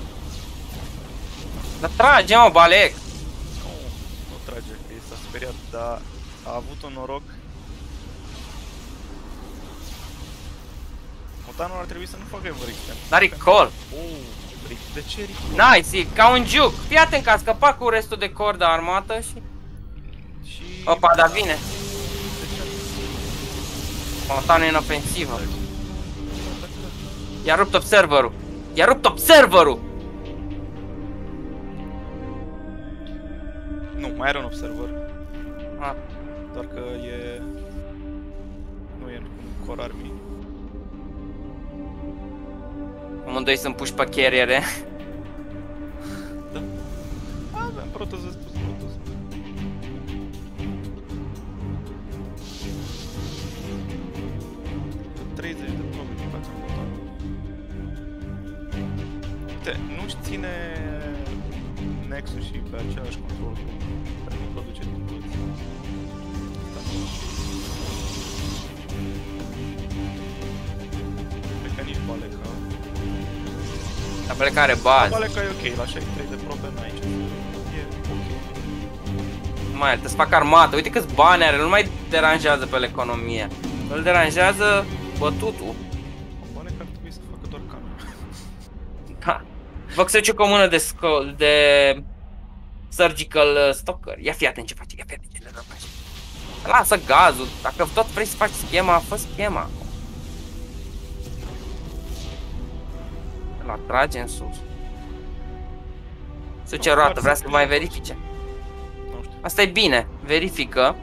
[SPEAKER 1] Dar trage, mă, Balec!
[SPEAKER 2] Nu trage, că s-a speriat, dar a avut un noroc. Motanul ar trebui să nu facă ever extend.
[SPEAKER 1] N-are call.
[SPEAKER 2] De ce recall?
[SPEAKER 1] Nice, e ca un juke. Fii atent că a scăpat cu restul de cordă armată și... Opa, dar vine. Motanul e în ofensivă. I-a rupt observerul. I-a rupt observerul!
[SPEAKER 2] Nu, mai are un observer.
[SPEAKER 1] Ah.
[SPEAKER 2] Doar că e... Nu e în core army.
[SPEAKER 1] Amândoi sunt puși pe carriere.
[SPEAKER 2] Da. Avem protoză spus protoză. De probe din fața Motanului. Uite, nu-și ține Nexus și pe același control care nu produce din toți. Cred că nici Baleca.
[SPEAKER 1] La plecare bază.
[SPEAKER 2] Baleca e ok, la 63 de probe n-ai ce să... E ok.
[SPEAKER 1] Mai trebuie să fac armată. Uite câți bani are, nu mai deranjează pe economie. Îl deranjează bătutul.
[SPEAKER 2] Baleca ar trebui să facă doar canon.
[SPEAKER 1] Da. Vă că se duce cu o mână de surgical stalker. Ia fi atent ce face, ia fi atent ce le face. Lasă gazul, dacă tot vrei să faci schema, fă schema. Îl trage în sus. Se duce roată, vrea să mai verifice.
[SPEAKER 2] Nu știu.
[SPEAKER 1] Asta e bine, verifică.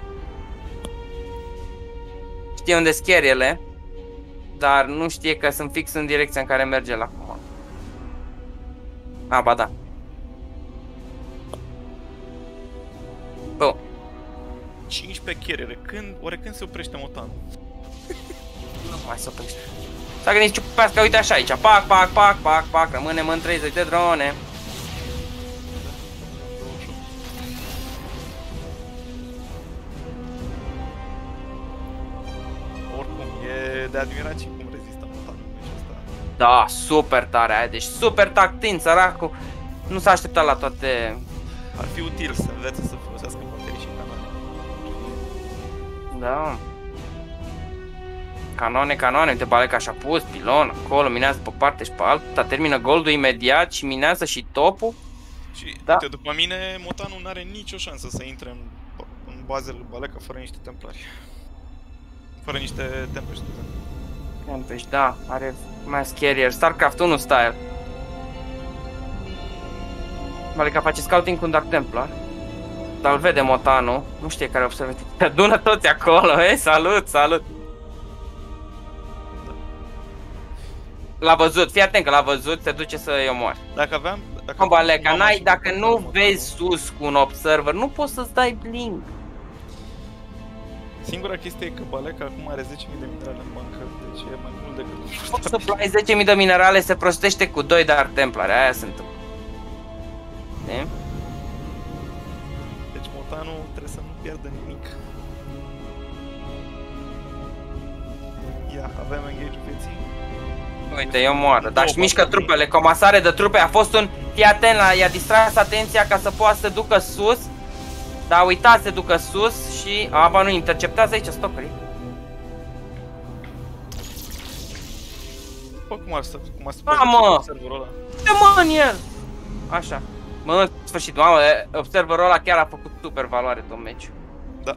[SPEAKER 1] Știe unde sunt carrier-ele, dar nu știe că sunt fix în direcția în care merge el acum. A, ba da. Bă.
[SPEAKER 2] 15 carriere, oare când se oprește Motanul?
[SPEAKER 1] Nu mai se oprește. S-a gândit ce pească, uite așa aici, pac, pac, pac, pac, pac, rămânem în 30 de drone.
[SPEAKER 2] Oricum, e de admirat și cum rezistă Motanul în meciul ăsta.
[SPEAKER 1] Da, super tare aia, deci super tactin, săracul. Nu s-a așteptat la toate...
[SPEAKER 2] Ar fi util să învețe să folosească baterii și canoane.
[SPEAKER 1] Da. Canoane, uite Baleca și-a pus, pilon, acolo, minează pe parte și pe alta, termină goldul imediat și minează și topul.
[SPEAKER 2] Și,
[SPEAKER 1] da.
[SPEAKER 2] uite, după mine, Motanul n-are nicio șansă să intre în bazele lui Baleca fără niște templari. Fără niște tempești,
[SPEAKER 1] Tempești, da, are mass carrier, StarCraft 1 style. Baleca face scouting cu un Dark Templar. Dar îl vede Motanul, nu știe care observă. Te adună toți acolo, salut, salut. L-a văzut, fii atent că l-a văzut, se duce să-i omoare.
[SPEAKER 2] Dacă aveam...
[SPEAKER 1] Dacă nu vezi sus cu un observer, nu poți să-ți dai blink.
[SPEAKER 2] Singura chestie e că Baleca acum are 10.000 de minerale în bancă, deci e mai mult decât
[SPEAKER 1] Poți să plai 10.000 de minerale, se prostește cu 2 Dark Templare, aia se întâmplă. Știi?
[SPEAKER 2] Deci Motanu trebuie să nu pierdă nimic. Ia, avem engage-ul vieții.
[SPEAKER 1] Uite, eu moară, dar și mișcă trupele, comasare de trupe, a fost un... Fii atent la, i-a distras atenția ca să poată să ducă sus. Dar uita să se ducă sus și... Ba nu, interceptează aici stockerii.
[SPEAKER 2] Bă, cum a serverul ăla?
[SPEAKER 1] Ce mă în el? Așa. Mă, în sfârșit, mamă, observerul ăla chiar a făcut super valoare tot meciul.
[SPEAKER 2] Da.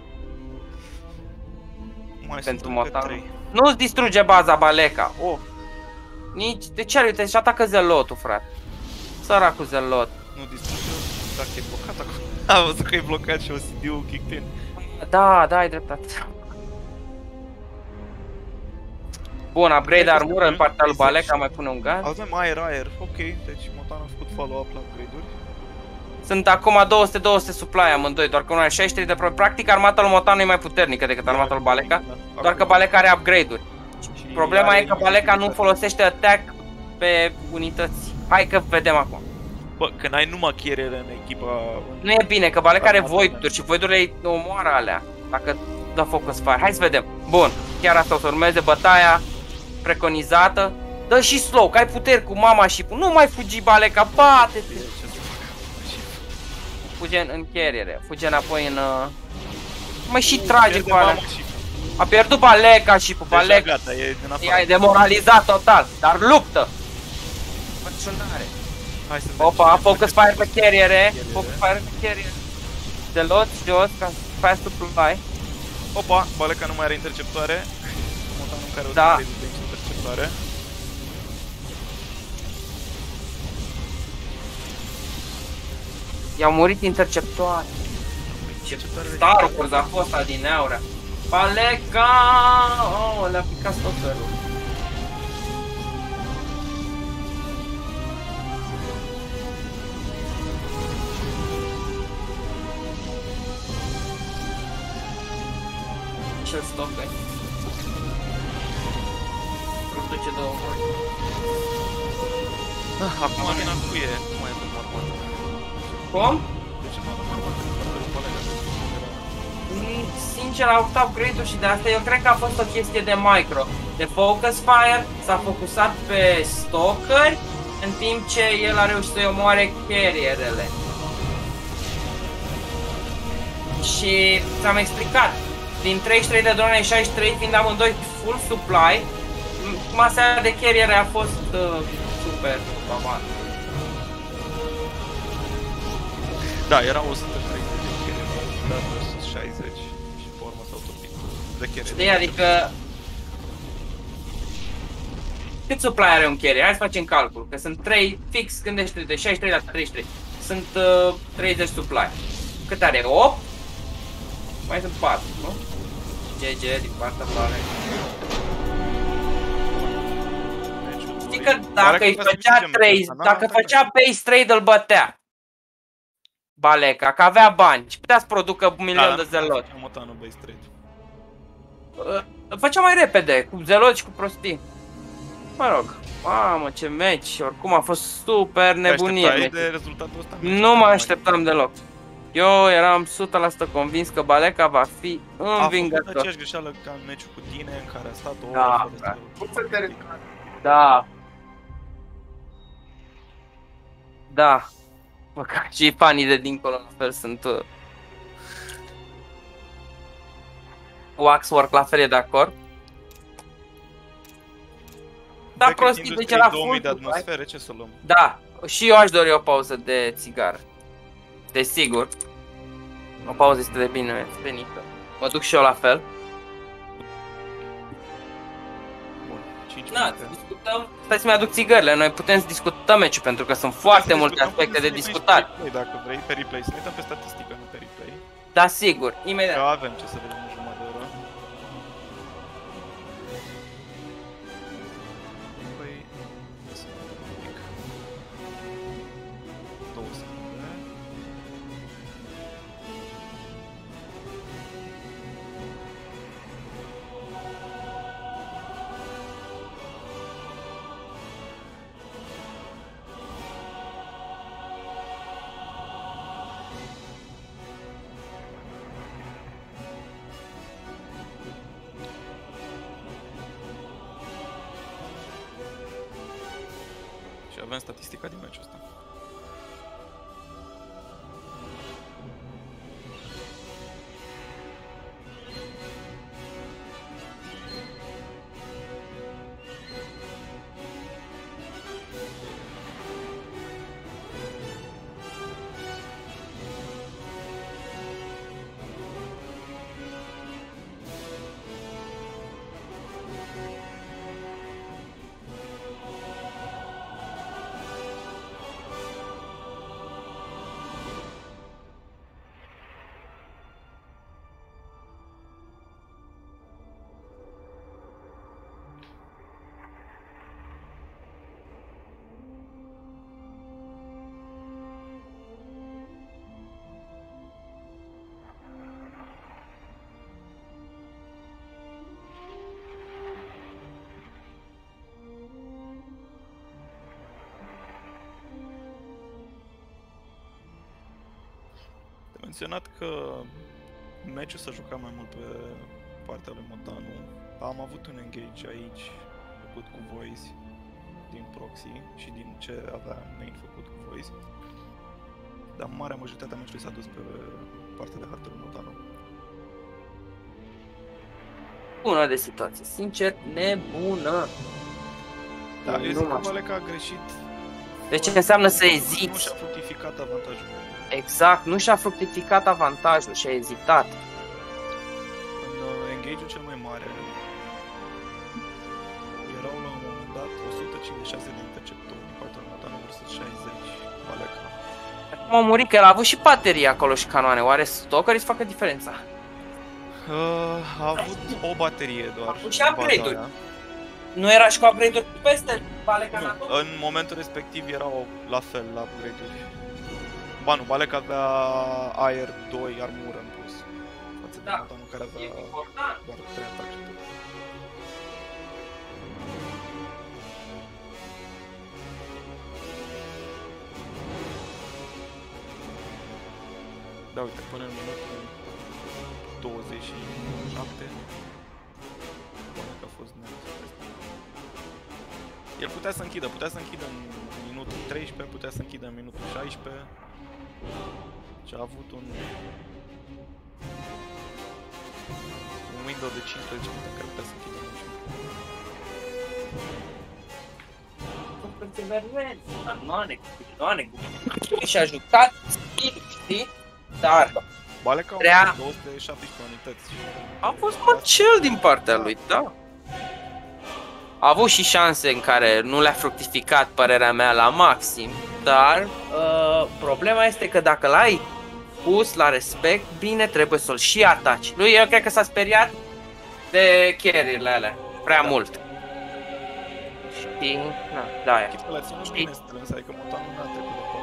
[SPEAKER 2] Mai
[SPEAKER 1] Pentru
[SPEAKER 2] sunt încă
[SPEAKER 1] Motanu.
[SPEAKER 2] 3.
[SPEAKER 1] Nu-ți distruge baza, Baleca. Oh. Nici... De ce? Uite, și atacă zelotul, frate. Săracul zelot.
[SPEAKER 2] Nu distruge, dacă e blocat acolo. Am văzut că e blocat și OCD-ul kicked in.
[SPEAKER 1] Da, da, ai dreptate. Bun, upgrade armură în partea lui Baleca, mai pune un gaz.
[SPEAKER 2] Avem aer, ok, deci Motan a făcut follow-up la upgrade-uri.
[SPEAKER 1] Sunt acum 200 supply amândoi, doar că unul are 63 de pro. Practic armata lui Motanu e mai puternică decât armata lui Baleca, doar că Baleca are upgrade-uri. Problema e că Baleca nu folosește attack pe unități. Hai că vedem acum.
[SPEAKER 2] Bă, când ai numai carrier în echipa...
[SPEAKER 1] Nu e bine, că Baleca are void-uri și void-urile îi omoară alea. Dacă dă focus fire. Hai să vedem. Bun, chiar asta o să urmeze bătaia preconizată. Dă și slow, că ai puteri cu mama și... Nu mai fugi, Baleca, bate-te! Fuge în carriere, fuge înapoi în... Mai și trage cu alea. A pierdut Baleca și cu Baleca.
[SPEAKER 2] Gata, e din afară.
[SPEAKER 1] E demoralizat total, dar luptă! Făciunare. Opa, focus fire pe carriere. Focus fire pe carriere. De lot jos ca fast supply.
[SPEAKER 2] Opa, Baleca nu mai are interceptoare. Motanul care o
[SPEAKER 1] Da.
[SPEAKER 2] de interceptoare.
[SPEAKER 1] I-au murit interceptoare. Starcurs a fost adineaura. Baleca! Oh, le-a picat stockerul. Ce stocker? Nu știu ce două.
[SPEAKER 2] Acum vin acuie, nu mai avem armată.
[SPEAKER 1] Cum?
[SPEAKER 2] De ce nu avem armată? Baleca.
[SPEAKER 1] Sincer, au făcut upgrade-ul și de asta eu cred că a fost o chestie de micro. De focus fire s-a focusat pe stalkeri, în timp ce el a reușit să-i omoare carrierele. Și ți-am explicat, din 33 de drone 63, fiind amândoi full supply, masa de carriere a fost super babat.
[SPEAKER 2] Da, era 130 de carrier, dar versus 60 și pe urmă s-au topit. De carrier.
[SPEAKER 1] Știi, adică... Cât supply are un carrier? Hai să facem calcul, că sunt 3 fix, gândește de 63 la 33. Sunt 30 supply. Cât are? 8? Mai sunt 4, nu? GG din partea tale. Știi că dacă îi făcea 3, dacă făcea base trade îl bătea. Baleca, că avea bani și putea să producă 1 milion de zelot.
[SPEAKER 2] Motanul base trade.
[SPEAKER 1] Îl făcea mai repede, cu zelot și cu prostii. Mă rog, mamă ce meci, oricum a fost super nebunie.
[SPEAKER 2] De rezultatul ăsta?
[SPEAKER 1] Nu mă așteptam deloc. Eu eram 100% convins că Baleca va fi învingător.
[SPEAKER 2] A făcut aceeași greșeală ca în meciul cu tine, în care a stat o oră fără să...
[SPEAKER 1] Da. Da. Măcar și fanii de dincolo la fel sunt... Waxwork la fel e de acord. Da, prostii, deci era full
[SPEAKER 2] de atmosfere, ce să luăm?
[SPEAKER 1] Da, și eu aș dori o pauză de țigară. Desigur. O pauză este de bine venită. Mă duc și eu la fel.
[SPEAKER 2] Bun, 5
[SPEAKER 1] Na, discutăm. Stai să-mi aduc țigările, noi putem să discutăm meciul pentru că sunt foarte multe aspecte de discutat.
[SPEAKER 2] Dacă vrei, pe replay, să ne uităm pe statistică, nu pe replay.
[SPEAKER 1] Da, sigur, imediat.
[SPEAKER 2] Că avem ce să vedem în jumătate de oră. Păi, să vedem un pic. 2 secunde. avem statistica din meciul ăsta. Menționat că meciul s-a jucat mai mult pe partea lui Motanu. Am avut un engage aici făcut cu voice din proxy și din ce avea main făcut cu voice. Dar marea majoritatea meciului s-a dus pe partea de hartă lui Motanu.
[SPEAKER 1] Bună de situație, sincer, nebună.
[SPEAKER 2] Da, eu zic că Valeca a greșit.
[SPEAKER 1] Deci ce înseamnă să
[SPEAKER 2] Nu
[SPEAKER 1] eziți?
[SPEAKER 2] și-a fructificat avantajul.
[SPEAKER 1] Exact, nu și-a fructificat avantajul și a ezitat.
[SPEAKER 2] În engage-ul cel mai mare erau la un moment dat 156 de interceptori din partea lui Motanu versus 60 Valeca.
[SPEAKER 1] Acum a murit că el a avut și baterie acolo și canoane. Oare stockerii să facă diferența?
[SPEAKER 2] A avut o baterie doar.
[SPEAKER 1] A avut și upgrade-uri. Nu era și cu upgrade-uri peste Valeca?
[SPEAKER 2] Nu, în momentul respectiv erau la fel la upgrade-uri. Ba nu, Valeca avea aer 2 armură în plus față de Motanu care avea doar 3 atace. Da, uite, până în minutul 27 Valeca a fost net. El putea să închidă în minutul 13, putea să închidă în minutul 16. Și a avut un window de 15 minute în care putea să închidă în
[SPEAKER 1] minutul. Și-a jucat speed, știi? Dar
[SPEAKER 2] Valeca a avut 217 unități.
[SPEAKER 1] a fost măcel din partea lui, da. A avut și șanse în care nu le-a fructificat, părerea mea, la maxim. Dar problema este că dacă l-ai pus la respect, bine, trebuie să-l și ataci. Lui, eu cred că s-a speriat de carry-urile alea prea mult. Știi? Na, da, aia.
[SPEAKER 2] Chit că l-a ținut bine strâns, adică Motanu n-a trecut de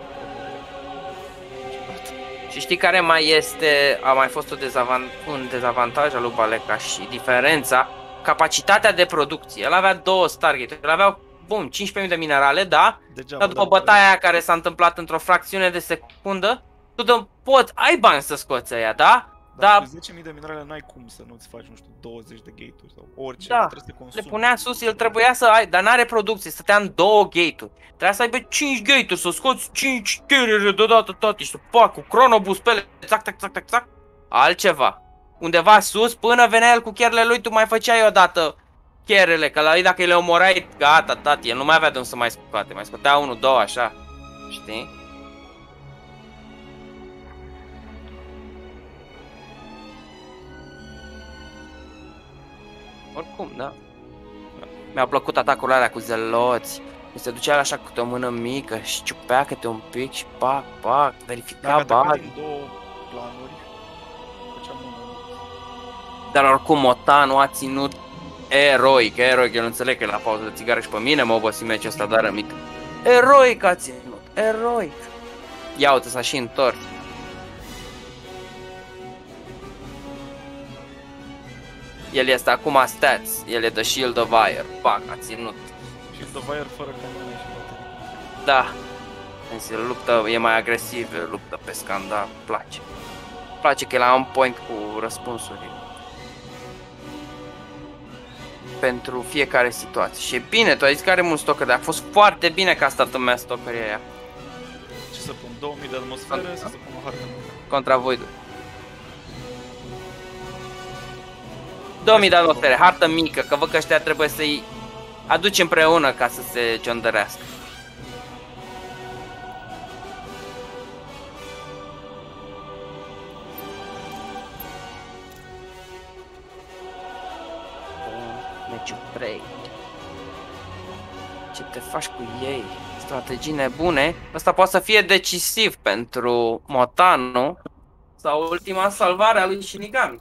[SPEAKER 2] 45.
[SPEAKER 1] Și știi care mai este, a mai fost un dezavantaj al lui Valeca și diferența? Capacitatea de producție. El avea 2 Stargate-uri, el avea, bun, 15.000 de minerale, da? Dar după bătaia aia care s-a întâmplat într-o fracțiune de secundă, tu poți, ai bani să scoți aia, da?
[SPEAKER 2] Dar cu 10.000 de minerale n-ai cum să nu-ți faci, nu știu, 20 de gate-uri sau orice,
[SPEAKER 1] da,
[SPEAKER 2] trebuie să consumi.
[SPEAKER 1] le punea sus, el trebuia să ai, dar n-are producție, stătea în 2 gate-uri. Trebuia să aibă 5 gate-uri, să scoți 5 carry-uri deodată, tati, și să fac cu chronobus pe ele, zac. Altceva. Undeva sus, până venea el cu carry-le lui, tu mai făceai odată carry-le, că la lui dacă le omorai, gata, tati, el nu mai avea de unde să mai scoate, mai scotea 1, 2, așa, știi? Oricum, da. Mi-a plăcut atacul alea cu zeloți. Mi se ducea așa cu o mână mică și ciupea câte un pic și pac, verifica bani.
[SPEAKER 2] Din 2 planuri, făceam unul.
[SPEAKER 1] Dar oricum Motanu a ținut eroic, eu nu înțeleg că e la pauză de țigară și pe mine mă obosi meciul ăsta, dar mic. Eroic a ținut, eroic. Ia uite, s-a și întors. El este acum stats, el e The Shield of Fire, pac, a ținut.
[SPEAKER 2] Shield of Fire fără canoane și baterii.
[SPEAKER 1] Da, însă luptă, e mai agresiv, luptă pe scandal, place. Place că e la on point cu răspunsuri. pentru fiecare situație. Și e bine, tu ai zis că are mult stocker, dar a fost foarte bine că a stat în mea stockerii aia.
[SPEAKER 2] Ce să pun? 2000 de atmosfere sau să pun o hartă?
[SPEAKER 1] Contra Void. 2000 de atmosfere, hartă mică, că văd că ăștia trebuie să-i aduci împreună ca să se ciondărească. Meciul 3. Ce te faci cu ei? Strategii nebune. Ăsta poate să fie decisiv pentru Motanu sau ultima salvare a lui Shinigami.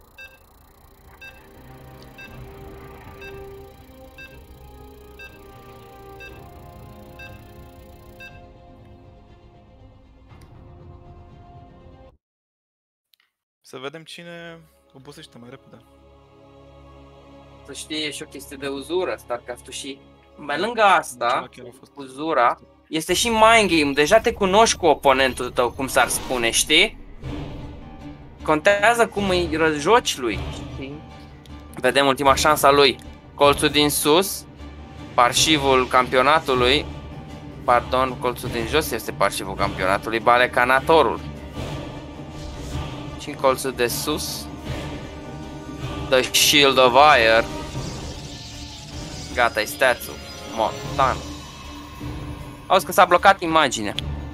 [SPEAKER 2] Să vedem cine obosește mai repede.
[SPEAKER 1] Să știi, e și o chestie de uzură, StarCraft-ul și pe lângă asta, uzura, este și mind game. Deja te cunoști cu oponentul tău, cum s-ar spune, știi? Contează cum îi răjoci lui, știi? Vedem ultima șansă a lui. Colțul din sus, parșivul campionatului. Pardon, colțul din jos este parșivul campionatului, balecanatorul. Și colțul de sus, The Shield of Fire. Gata, e stats-ul. Motan. Auzi că s-a blocat imaginea.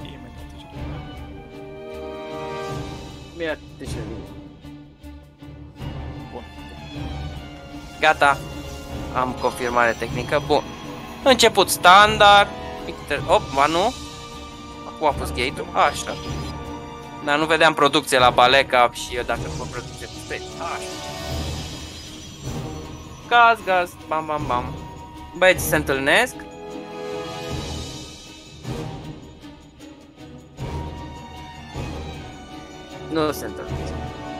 [SPEAKER 2] Bun.
[SPEAKER 1] Gata. Am confirmare tehnică. Bun. Început standard. Op, ba nu. Acum a fost gate-ul. Așa. Dar nu vedeam producție la Baleca și eu dacă fac producție cu space. Așa. Gaz. Bam, bam, bam. Băieții se întâlnesc. Nu se întâlnesc.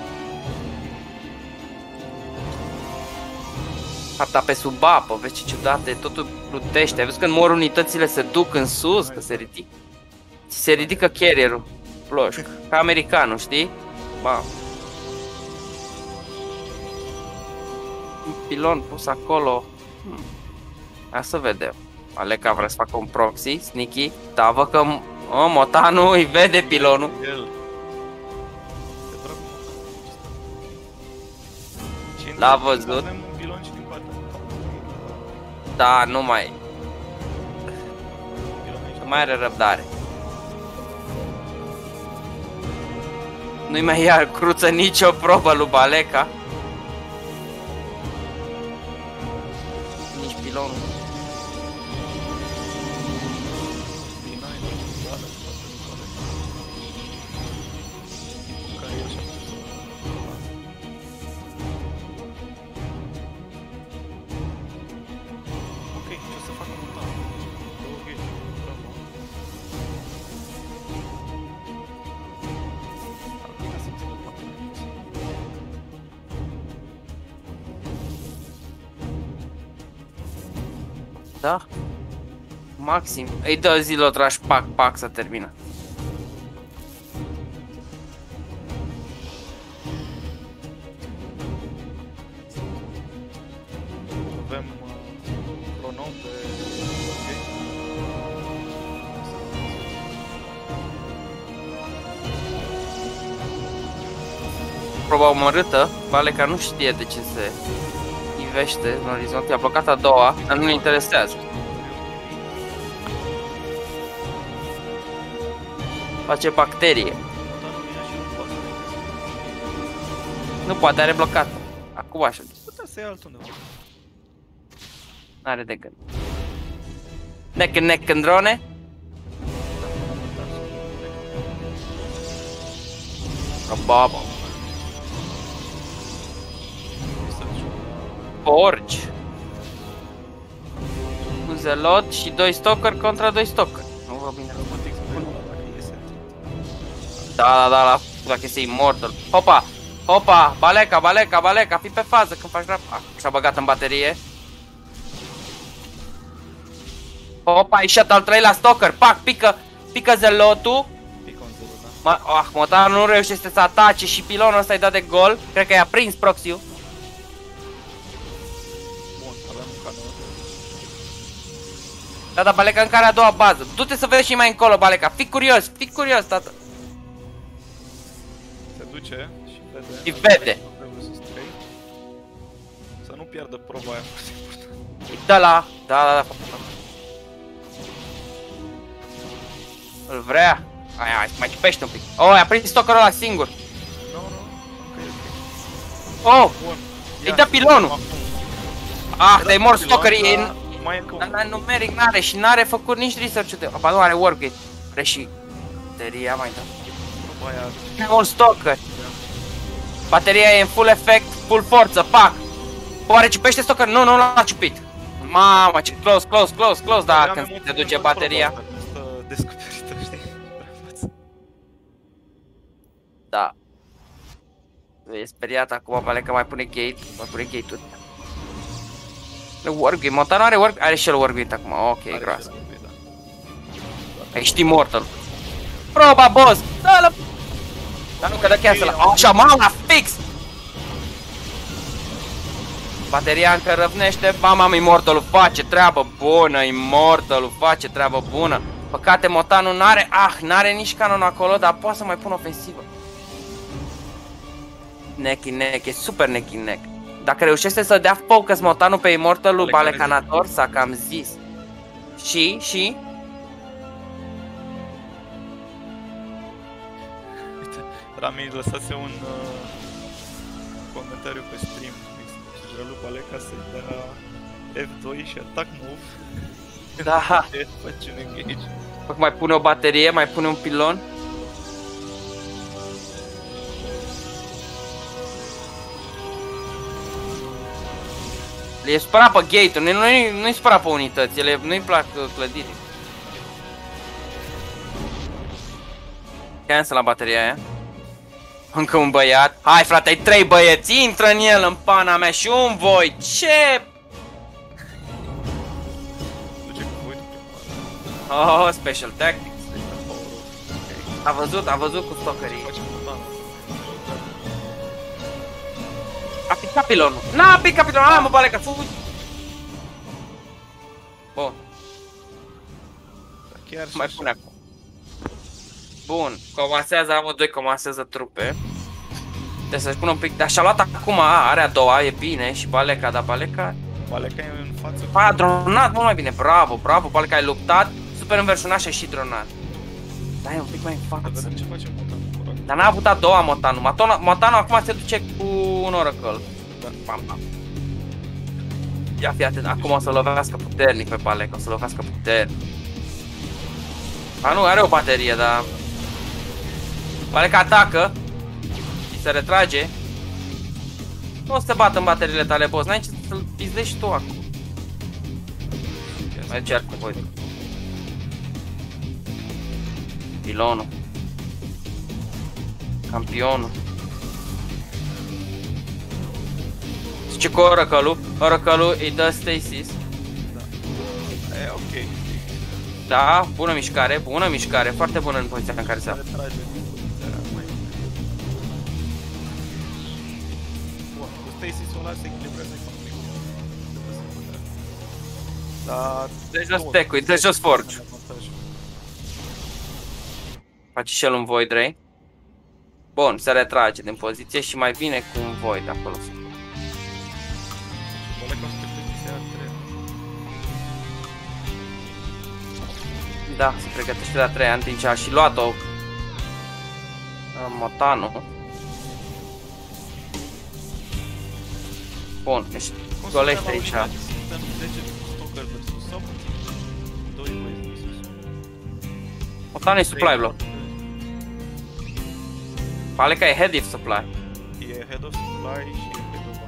[SPEAKER 1] Harta pe sub apă, vezi ce ciudate, totul plutește. Ai văzut când mor unitățile se duc în sus, că se ridică. Se ridică carrierul. Ploșc. Ca americanul, știi? Bam. Un pilon pus acolo. Hai să vedem. Aleca vrea să facă un proxy, sneaky. Da, văd că Motanu îi vede pilonul. L-a văzut. Da, nu mai are răbdare. Nu-i mai ia cruță nicio probă lui Baleca. Nici pilonul. Da? Maxim. Îi dă zilul, tragi pac, să termină.
[SPEAKER 2] Avem Chrono pe
[SPEAKER 1] Proba omorâtă, Baleca nu știe de ce se ivește în orizont. I-a blocat a doua, dar nu-l interesează. Face bacterie. Nu poate, are blocat. Acum așa.
[SPEAKER 2] Putea să ia altundeva.
[SPEAKER 1] N-are de gând. Neck în drone. Baba. Forge. Un zelot și 2 stalker contra 2 stalker. Nu vă bine. Da, dacă este immortal. Hopa, Baleca, fii pe fază când faci rap. Și-a băgat în baterie. Hopa, ai shot al 3-lea stalker. Pac, pică zelotul. Motanu nu reușește să atace și pilonul ăsta i-a dat de gol. Cred că i-a prins proxy-ul.
[SPEAKER 2] Bun, avem canon.
[SPEAKER 1] Da, da, Baleca încă are a doua bază. Du-te să vezi și mai încolo, Baleca. Fii curios, tată.
[SPEAKER 2] Se duce și vede.
[SPEAKER 1] Și vede.
[SPEAKER 2] Să nu pierdă proba aia, foarte important.
[SPEAKER 1] Da, la. Da. Îl vrea. Aia, mai cipește un pic. Oh, a prins stockerul ăla singur.
[SPEAKER 2] Nu, încă e ok.
[SPEAKER 1] Oh,
[SPEAKER 2] Bun.
[SPEAKER 1] îi dă pilonul. Ah, dar e mor stockerii.
[SPEAKER 2] Mai încă
[SPEAKER 1] Dar
[SPEAKER 2] unul.
[SPEAKER 1] numeric n-are și n-are făcut nici research-ul de... Ba nu, are workgate. Are și... bateria mai da.
[SPEAKER 2] Proba aia.
[SPEAKER 1] E mult stalker. Bateria e în full effect, full forță, pac. Oare cipește stalker? Nu, nu l-a cipit. Mamă, ce close, da, când se duce bateria.
[SPEAKER 2] Descoperită, știi?
[SPEAKER 1] Da. E speriat acum, Baleca mai pune gate-uri. Workgate, Montano are workgate, are și el workgate acum, ok, gras. Ești immortal. Proba, boss! Dă-l! Dar nu că dă cancel. Așa, mama, fix! Bateria încă răvnește. Mama, Immortalul face treabă bună, Immortalul face treabă bună. Păcate, Motanul n-are, n-are nici canonul acolo, dar poate să mai pună ofensivă. Neck, e super neck. Dacă reușește să dea focus Motanul pe Immortalul Balecanator, s-a cam zis. Și?
[SPEAKER 2] Rami lăsase un comentariu pe stream. Sugera lui Baleca să-i dea F2 și attack move.
[SPEAKER 1] Da.
[SPEAKER 2] Face un engage.
[SPEAKER 1] Mai pune o baterie, mai pune un pilon. Le-e supărat pe gate-uri, nu-i supărat pe unități, nu-i plac clădirii. Cancel la bateria aia. Încă un băiat. Hai frate, ai 3 băieți, intră în el în pana mea și un voi. Ce?
[SPEAKER 2] Duce cu voi prima oară.
[SPEAKER 1] Oh, special tactics. A văzut cu stalkerii.
[SPEAKER 2] Face Montano.
[SPEAKER 1] A picat pilonul. N-a picat pilonul, mă, Baleca, fugi. Bun,
[SPEAKER 2] Chiar și
[SPEAKER 1] mai
[SPEAKER 2] așa.
[SPEAKER 1] pune acum. Bun, comasează, amândoi comasează trupe. Trebuie să-și pună un pic, dar și-a luat acum, are a doua, e bine, și Baleca, dar Baleca...
[SPEAKER 2] Baleca e în față.
[SPEAKER 1] A dronat mult mai bine, bravo, Baleca, ai luptat, super înverșunat și ai și dronat. Da, e un pic mai în
[SPEAKER 2] Să
[SPEAKER 1] față.
[SPEAKER 2] vedem ce face Montano.
[SPEAKER 1] Dar n-a avut a doua Montano. Montano acum se duce cu un Oracle.
[SPEAKER 2] Da.
[SPEAKER 1] Ia fi atent, acum o să lovească puternic pe Baleca, o să lovească puternic. Nu, are o baterie, dar... Baleca atacă și se retrage. Nu o să te bată în bateriile tale, boss, n-ai ce să-l pizdești tu acum. Mai cer cu voi. Pilonul. Campionul. Ce cu Oracle-ul îi dă stasis.
[SPEAKER 2] Da. E ok.
[SPEAKER 1] Da, bună mișcare, foarte bună în poziția în care se află.
[SPEAKER 2] Retrage din poziția aia mai... Bun, cu Stasis-ul ăla se echilibrează economic. Dar...
[SPEAKER 1] Dă jos tech-ul, dă jos forge. Face și el un Void Ray. Bun, se retrage din poziție și mai vine cu un Void acolo. Da, se pregătește de a treia, în timp ce a și luat-o Montano. Bun, deci golește aici.
[SPEAKER 2] Suntem 10 stalker versus sub, 2 băieți versus.
[SPEAKER 1] Montano e supply block. Baleca e head of supply.
[SPEAKER 2] E head of supply și e head of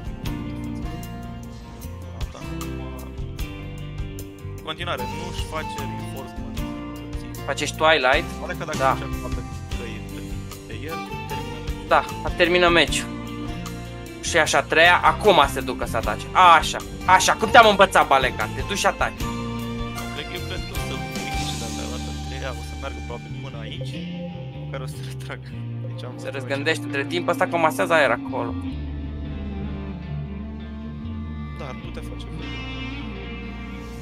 [SPEAKER 2] în continuare, nu-și face reinforcement.
[SPEAKER 1] Face și Twilight.
[SPEAKER 2] Pare că dacă
[SPEAKER 1] Da.
[SPEAKER 2] duce acum pe el, termină.
[SPEAKER 1] Da, termină meciul. Și așa, treia, acum se ducă să atace. Așa, cum te-am învățat, Baleca? Te duci și ataci.
[SPEAKER 2] Eu cred că o să ridice de data treia, o să meargă probabil până aici, cu care o să se retragă. Deci am
[SPEAKER 1] Se răzgândește între timp, ăsta comasează aer acolo.
[SPEAKER 2] Da, ar putea face.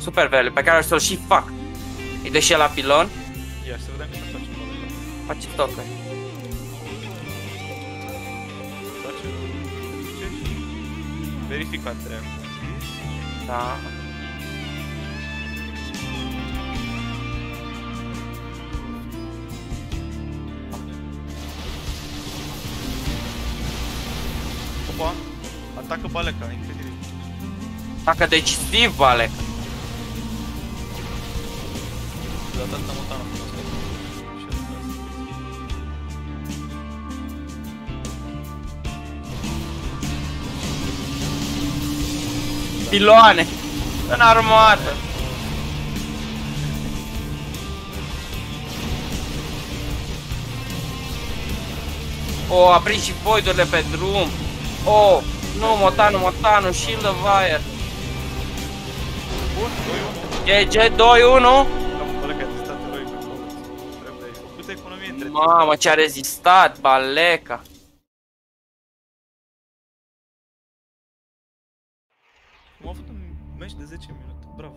[SPEAKER 1] super value, pe care o să-l și fac. Îi dă și el la pilon.
[SPEAKER 2] Ia să vedem cum face Baleca.
[SPEAKER 1] Face tocă.
[SPEAKER 2] Face... Verificat treaba.
[SPEAKER 1] Da.
[SPEAKER 2] Opa, atacă Baleca, incredibil.
[SPEAKER 1] Dacă decisiv, Alec.
[SPEAKER 2] De data asta Montana a fost
[SPEAKER 1] Piloane. În armată. O, a prins și voidurile pe drum. O, nu, Motanu, Shield of Fire.
[SPEAKER 2] bun,
[SPEAKER 1] 2-1. GG 2-1.
[SPEAKER 2] Baleca a testat eroi pe acolo. Trebuie făcută economie între timp.
[SPEAKER 1] Mamă, ce-a rezistat, Baleca.
[SPEAKER 2] Am avut un meci de 10 minute, bravo.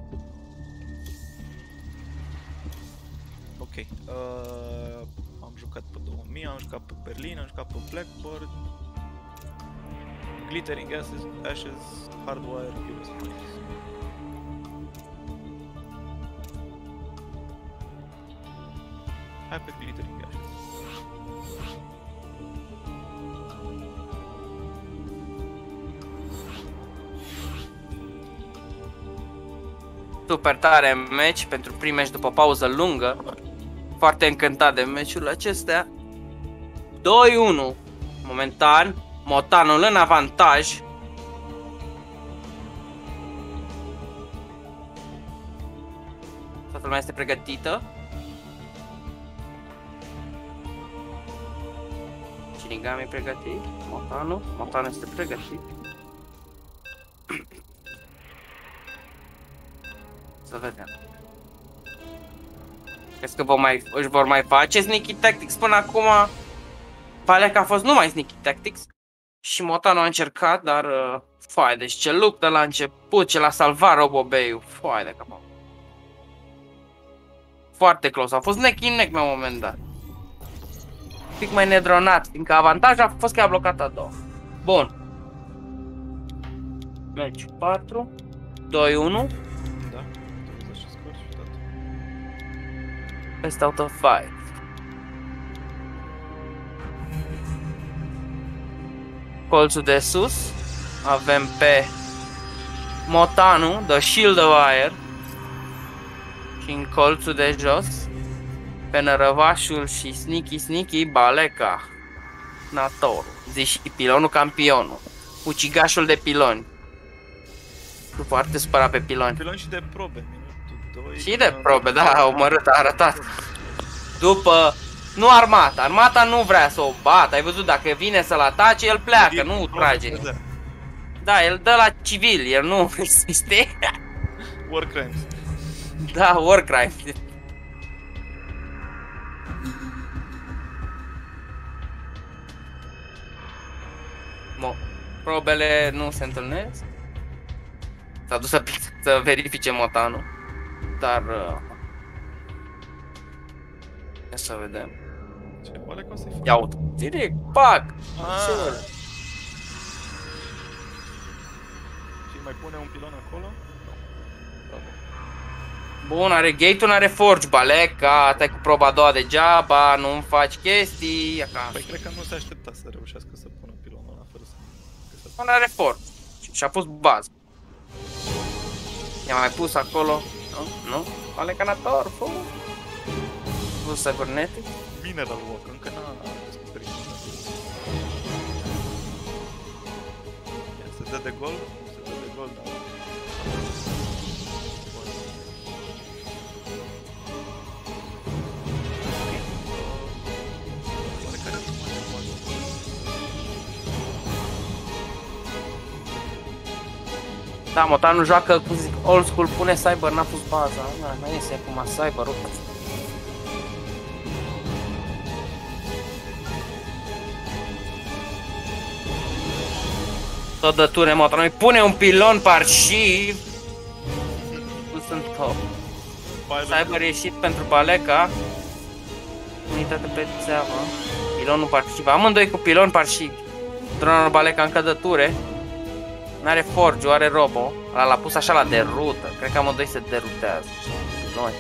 [SPEAKER 2] Ok, am jucat pe 2000, am jucat pe Berlin, am jucat pe Blackboard, Glittering Ashes, Hardwire, Heroes Points. Hai pe Glittering Ashes.
[SPEAKER 1] Super tare meci pentru prim meci după pauză lungă. Foarte încântat de meciul acestea. 2-1 momentan. Motanul în avantaj. Toată lumea este pregătită. Shinigami e pregătit. Motanu este pregătit. Să vedem. Crezi că își vor mai face Sneaky Tactics până acum? Baleca a fost numai Sneaky Tactics. Și Motanu a încercat, dar... foaie, deci ce luptă la început, ce l-a salvat Robobei-ul. Foaie de capă. Foarte close, a fost neck in neck la un moment dat. Un pic mai nedronat, fiindcă avantajul a fost că a blocat a doua. Bun. Meci 4 2-1.
[SPEAKER 2] Da, trebuie să scor și tot.
[SPEAKER 1] Best out of 5. Colțul de sus. Avem pe Motanu, The Shield of Fire. Și în colțul de jos pe nărăvașul și Sneaky Baleca. Natorul. Zici pilonul campionul. Ucigașul de piloni. Nu foarte supărat pe piloni.
[SPEAKER 2] Pilon și de probe, minutul 2.
[SPEAKER 1] Și de probe, da, a omorât, a arătat. După... Nu armata, armata nu vrea să o bată, ai văzut, dacă vine să-l atace, el pleacă, nu trage. Da, el dă la civil, el nu este.
[SPEAKER 2] War crimes.
[SPEAKER 1] Da, war crimes. Probele nu se întâlnesc. S-a dus să verifice Motanu. Dar... să vedem.
[SPEAKER 2] Ce Baleca o să-i facă?
[SPEAKER 1] Ia uite, direct, pac!
[SPEAKER 2] Și mai pune un pilon acolo?
[SPEAKER 1] Bun, are gate-ul, are forge, Baleca, stai cu proba a doua degeaba, nu-mi faci chestii, acasă.
[SPEAKER 2] Păi cred că nu se aștepta să reușească să pună pilonul ăla fără să...
[SPEAKER 1] Bun, are forge și-a pus bază. I-a mai pus acolo, nu? Baleca Nator, fu! Pus Cybernetic.
[SPEAKER 2] Mineral Walk, încă n-a descoperit. Se dă de gol? Se dă de gol, da.
[SPEAKER 1] Da, Motanu joacă, cum zic, old school, pune Cyber, n-a pus baza. Da, mai iese acum Cyber-ul. Tot dă ture Motanu, îi pune un pilon parșiv. sunt top.
[SPEAKER 2] Pilot.
[SPEAKER 1] Cyber ieșit pentru Baleca. Unitate pe țeavă. Pilon nu participă. Amândoi cu pilon participi. Dronul Baleca în cădăture. N-are forge, are robo. Ăla l-a pus așa la derută. Cred că amândoi se derutează. Noi.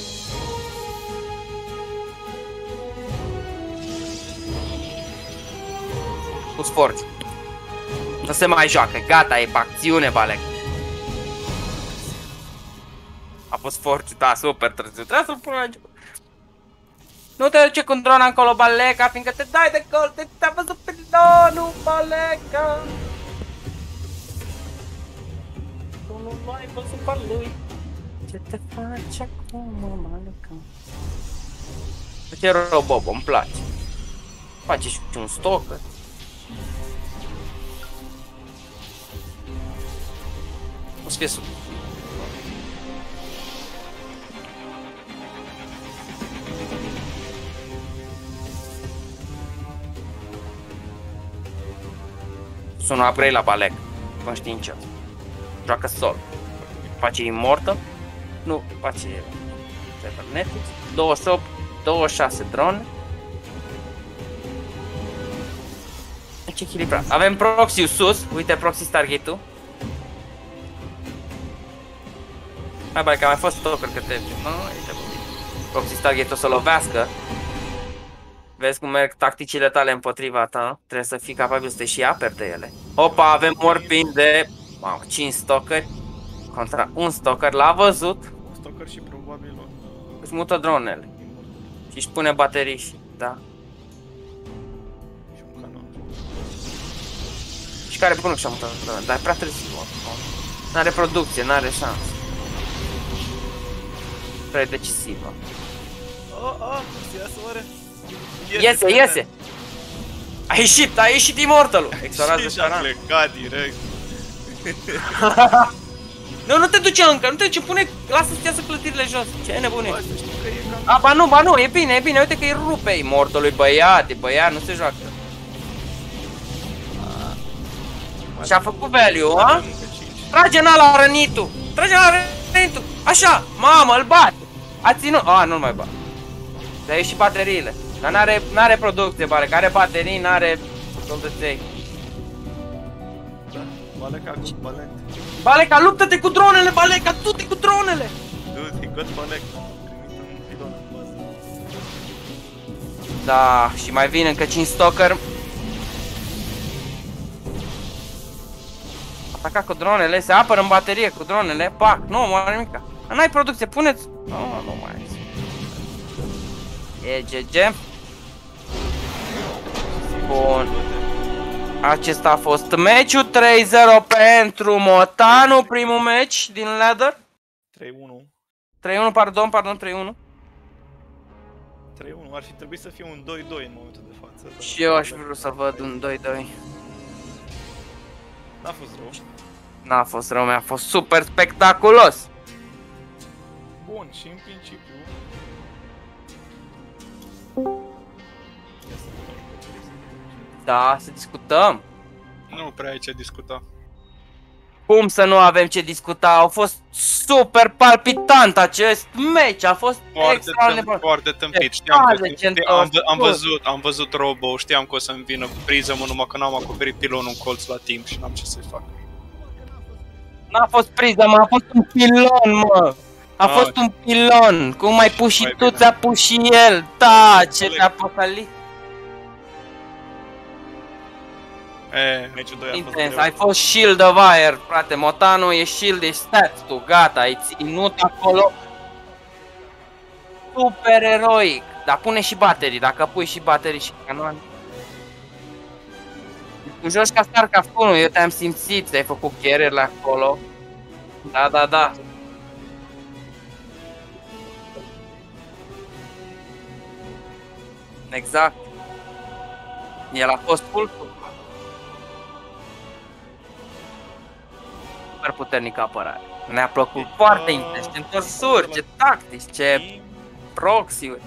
[SPEAKER 1] Pus forge. Nu se mai joacă. Gata, e pe acțiune, Baleca. A pus forge, da, super târziu. Trebuie să-l pun la început. Nu te duce cu drona încolo, Baleca, fiindcă te dai de gol, te-a văzut pe pilonul, Baleca. Tu nu ai văzut pe lui. Ce te faci acum, Baleca? Ce robob, îmi place. Face și un stalker. O să fie sub. Sună upgrade la Balec, conștiincios. Joacă sol. Face Immortal. Nu, face Cybernetics. 28, 26 drone. Deci echilibrat. Avem proxy sus. Uite proxy Stargate-ul. Hai bai, că a mai fost stalker că te... Nu, uite. Proxy Stargate-ul să lovească. Vezi cum merg tacticile tale împotriva ta. Trebuie să fii capabil să te și aperi de ele. Opa, avem morpin de 5 stalkeri contra un stalker. L-a văzut.
[SPEAKER 2] Un stalker și probabil
[SPEAKER 1] Își mută dronele. Și își pune baterii și... Da.
[SPEAKER 2] și un canon.
[SPEAKER 1] Și care pune și-a mutat dronele. Dar e prea târziu. N-are producție, n-are șansă. Prea decisivă.
[SPEAKER 2] Iasă oare?
[SPEAKER 1] Iese! A ieșit Immortal-ul! Explorează
[SPEAKER 2] și a plecat direct.
[SPEAKER 1] Nu te duce încă, nu te duce, lasă-ți iasă clădirile jos, ce ai nebunie? Ba nu, e bine, uite că îi rupe Immortal-ului, băiat, nu se joacă. Și-a făcut value, a? Trage la rănitul, așa, mamă, îl bate! A ținut, nu-l mai bat. Dar ieși bateriile. Dar n-are producție, Baleca, are baterii, n-are soldăței.
[SPEAKER 2] Da, Baleca cu Balec.
[SPEAKER 1] Baleca, luptă-te cu dronele, Baleca, du-te cu dronele!
[SPEAKER 2] Du-te, got Balec. Trimit un pilon în bază.
[SPEAKER 1] Da, și mai vin încă 5 stalker. Ataca cu dronele, se apără în baterie cu dronele, pac, nu moare nimica. N-ai producție, puneți... Nu mai ai. E GG. Bun. Acesta a fost meciul 3-0 pentru Motanu, primul meci din ladder.
[SPEAKER 2] 3-1.
[SPEAKER 1] 3-1, pardon, 3-1.
[SPEAKER 2] 3-1, ar fi trebuit să fie un 2-2 în momentul de față.
[SPEAKER 1] Și eu aș vrea să văd un 2-2.
[SPEAKER 2] N-a fost rău.
[SPEAKER 1] N-a fost rău, mi-a fost super spectaculos.
[SPEAKER 2] Bun, și în principiu...
[SPEAKER 1] Da, să discutăm.
[SPEAKER 3] Nu prea ai ce discuta.
[SPEAKER 1] Cum să nu avem ce discuta? Au fost super palpitant acest meci, a fost extraordinar.
[SPEAKER 3] Foarte tâmpit. Am văzut Robo, știam că o să-mi vină cu priză, numai că n-am acoperit pilonul în colț la timp și n-am ce să-i fac.
[SPEAKER 1] N-a fost priză, a fost un pilon, mă! A fost un pilon! Cum ai pus și tu, ți-a pus și el! Da, ce te-a păcălit!
[SPEAKER 2] Meciul 2 a fost
[SPEAKER 1] Intens,
[SPEAKER 2] greu.
[SPEAKER 1] ai fost shield of air, frate, Motanu e shield, e stats tu, gata, ai ținut acolo super eroic, dar pune și baterii, dacă pui și baterii și canoane. Tu joci ca StarCraft 1, eu te-am simțit, ți-ai făcut carrier acolo. Da. Exact. El a fost full. Super puternică apărare. Ne-a plăcut foarte intens, ce întorsuri, ce tactici, ce proxy-uri.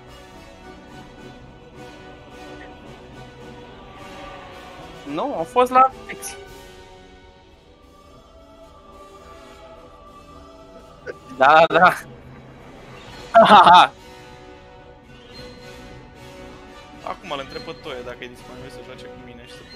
[SPEAKER 1] Nu, au fost la fix. Da, da.
[SPEAKER 2] Acum îl întreb pe Toie dacă e disponibil să joace cu mine și să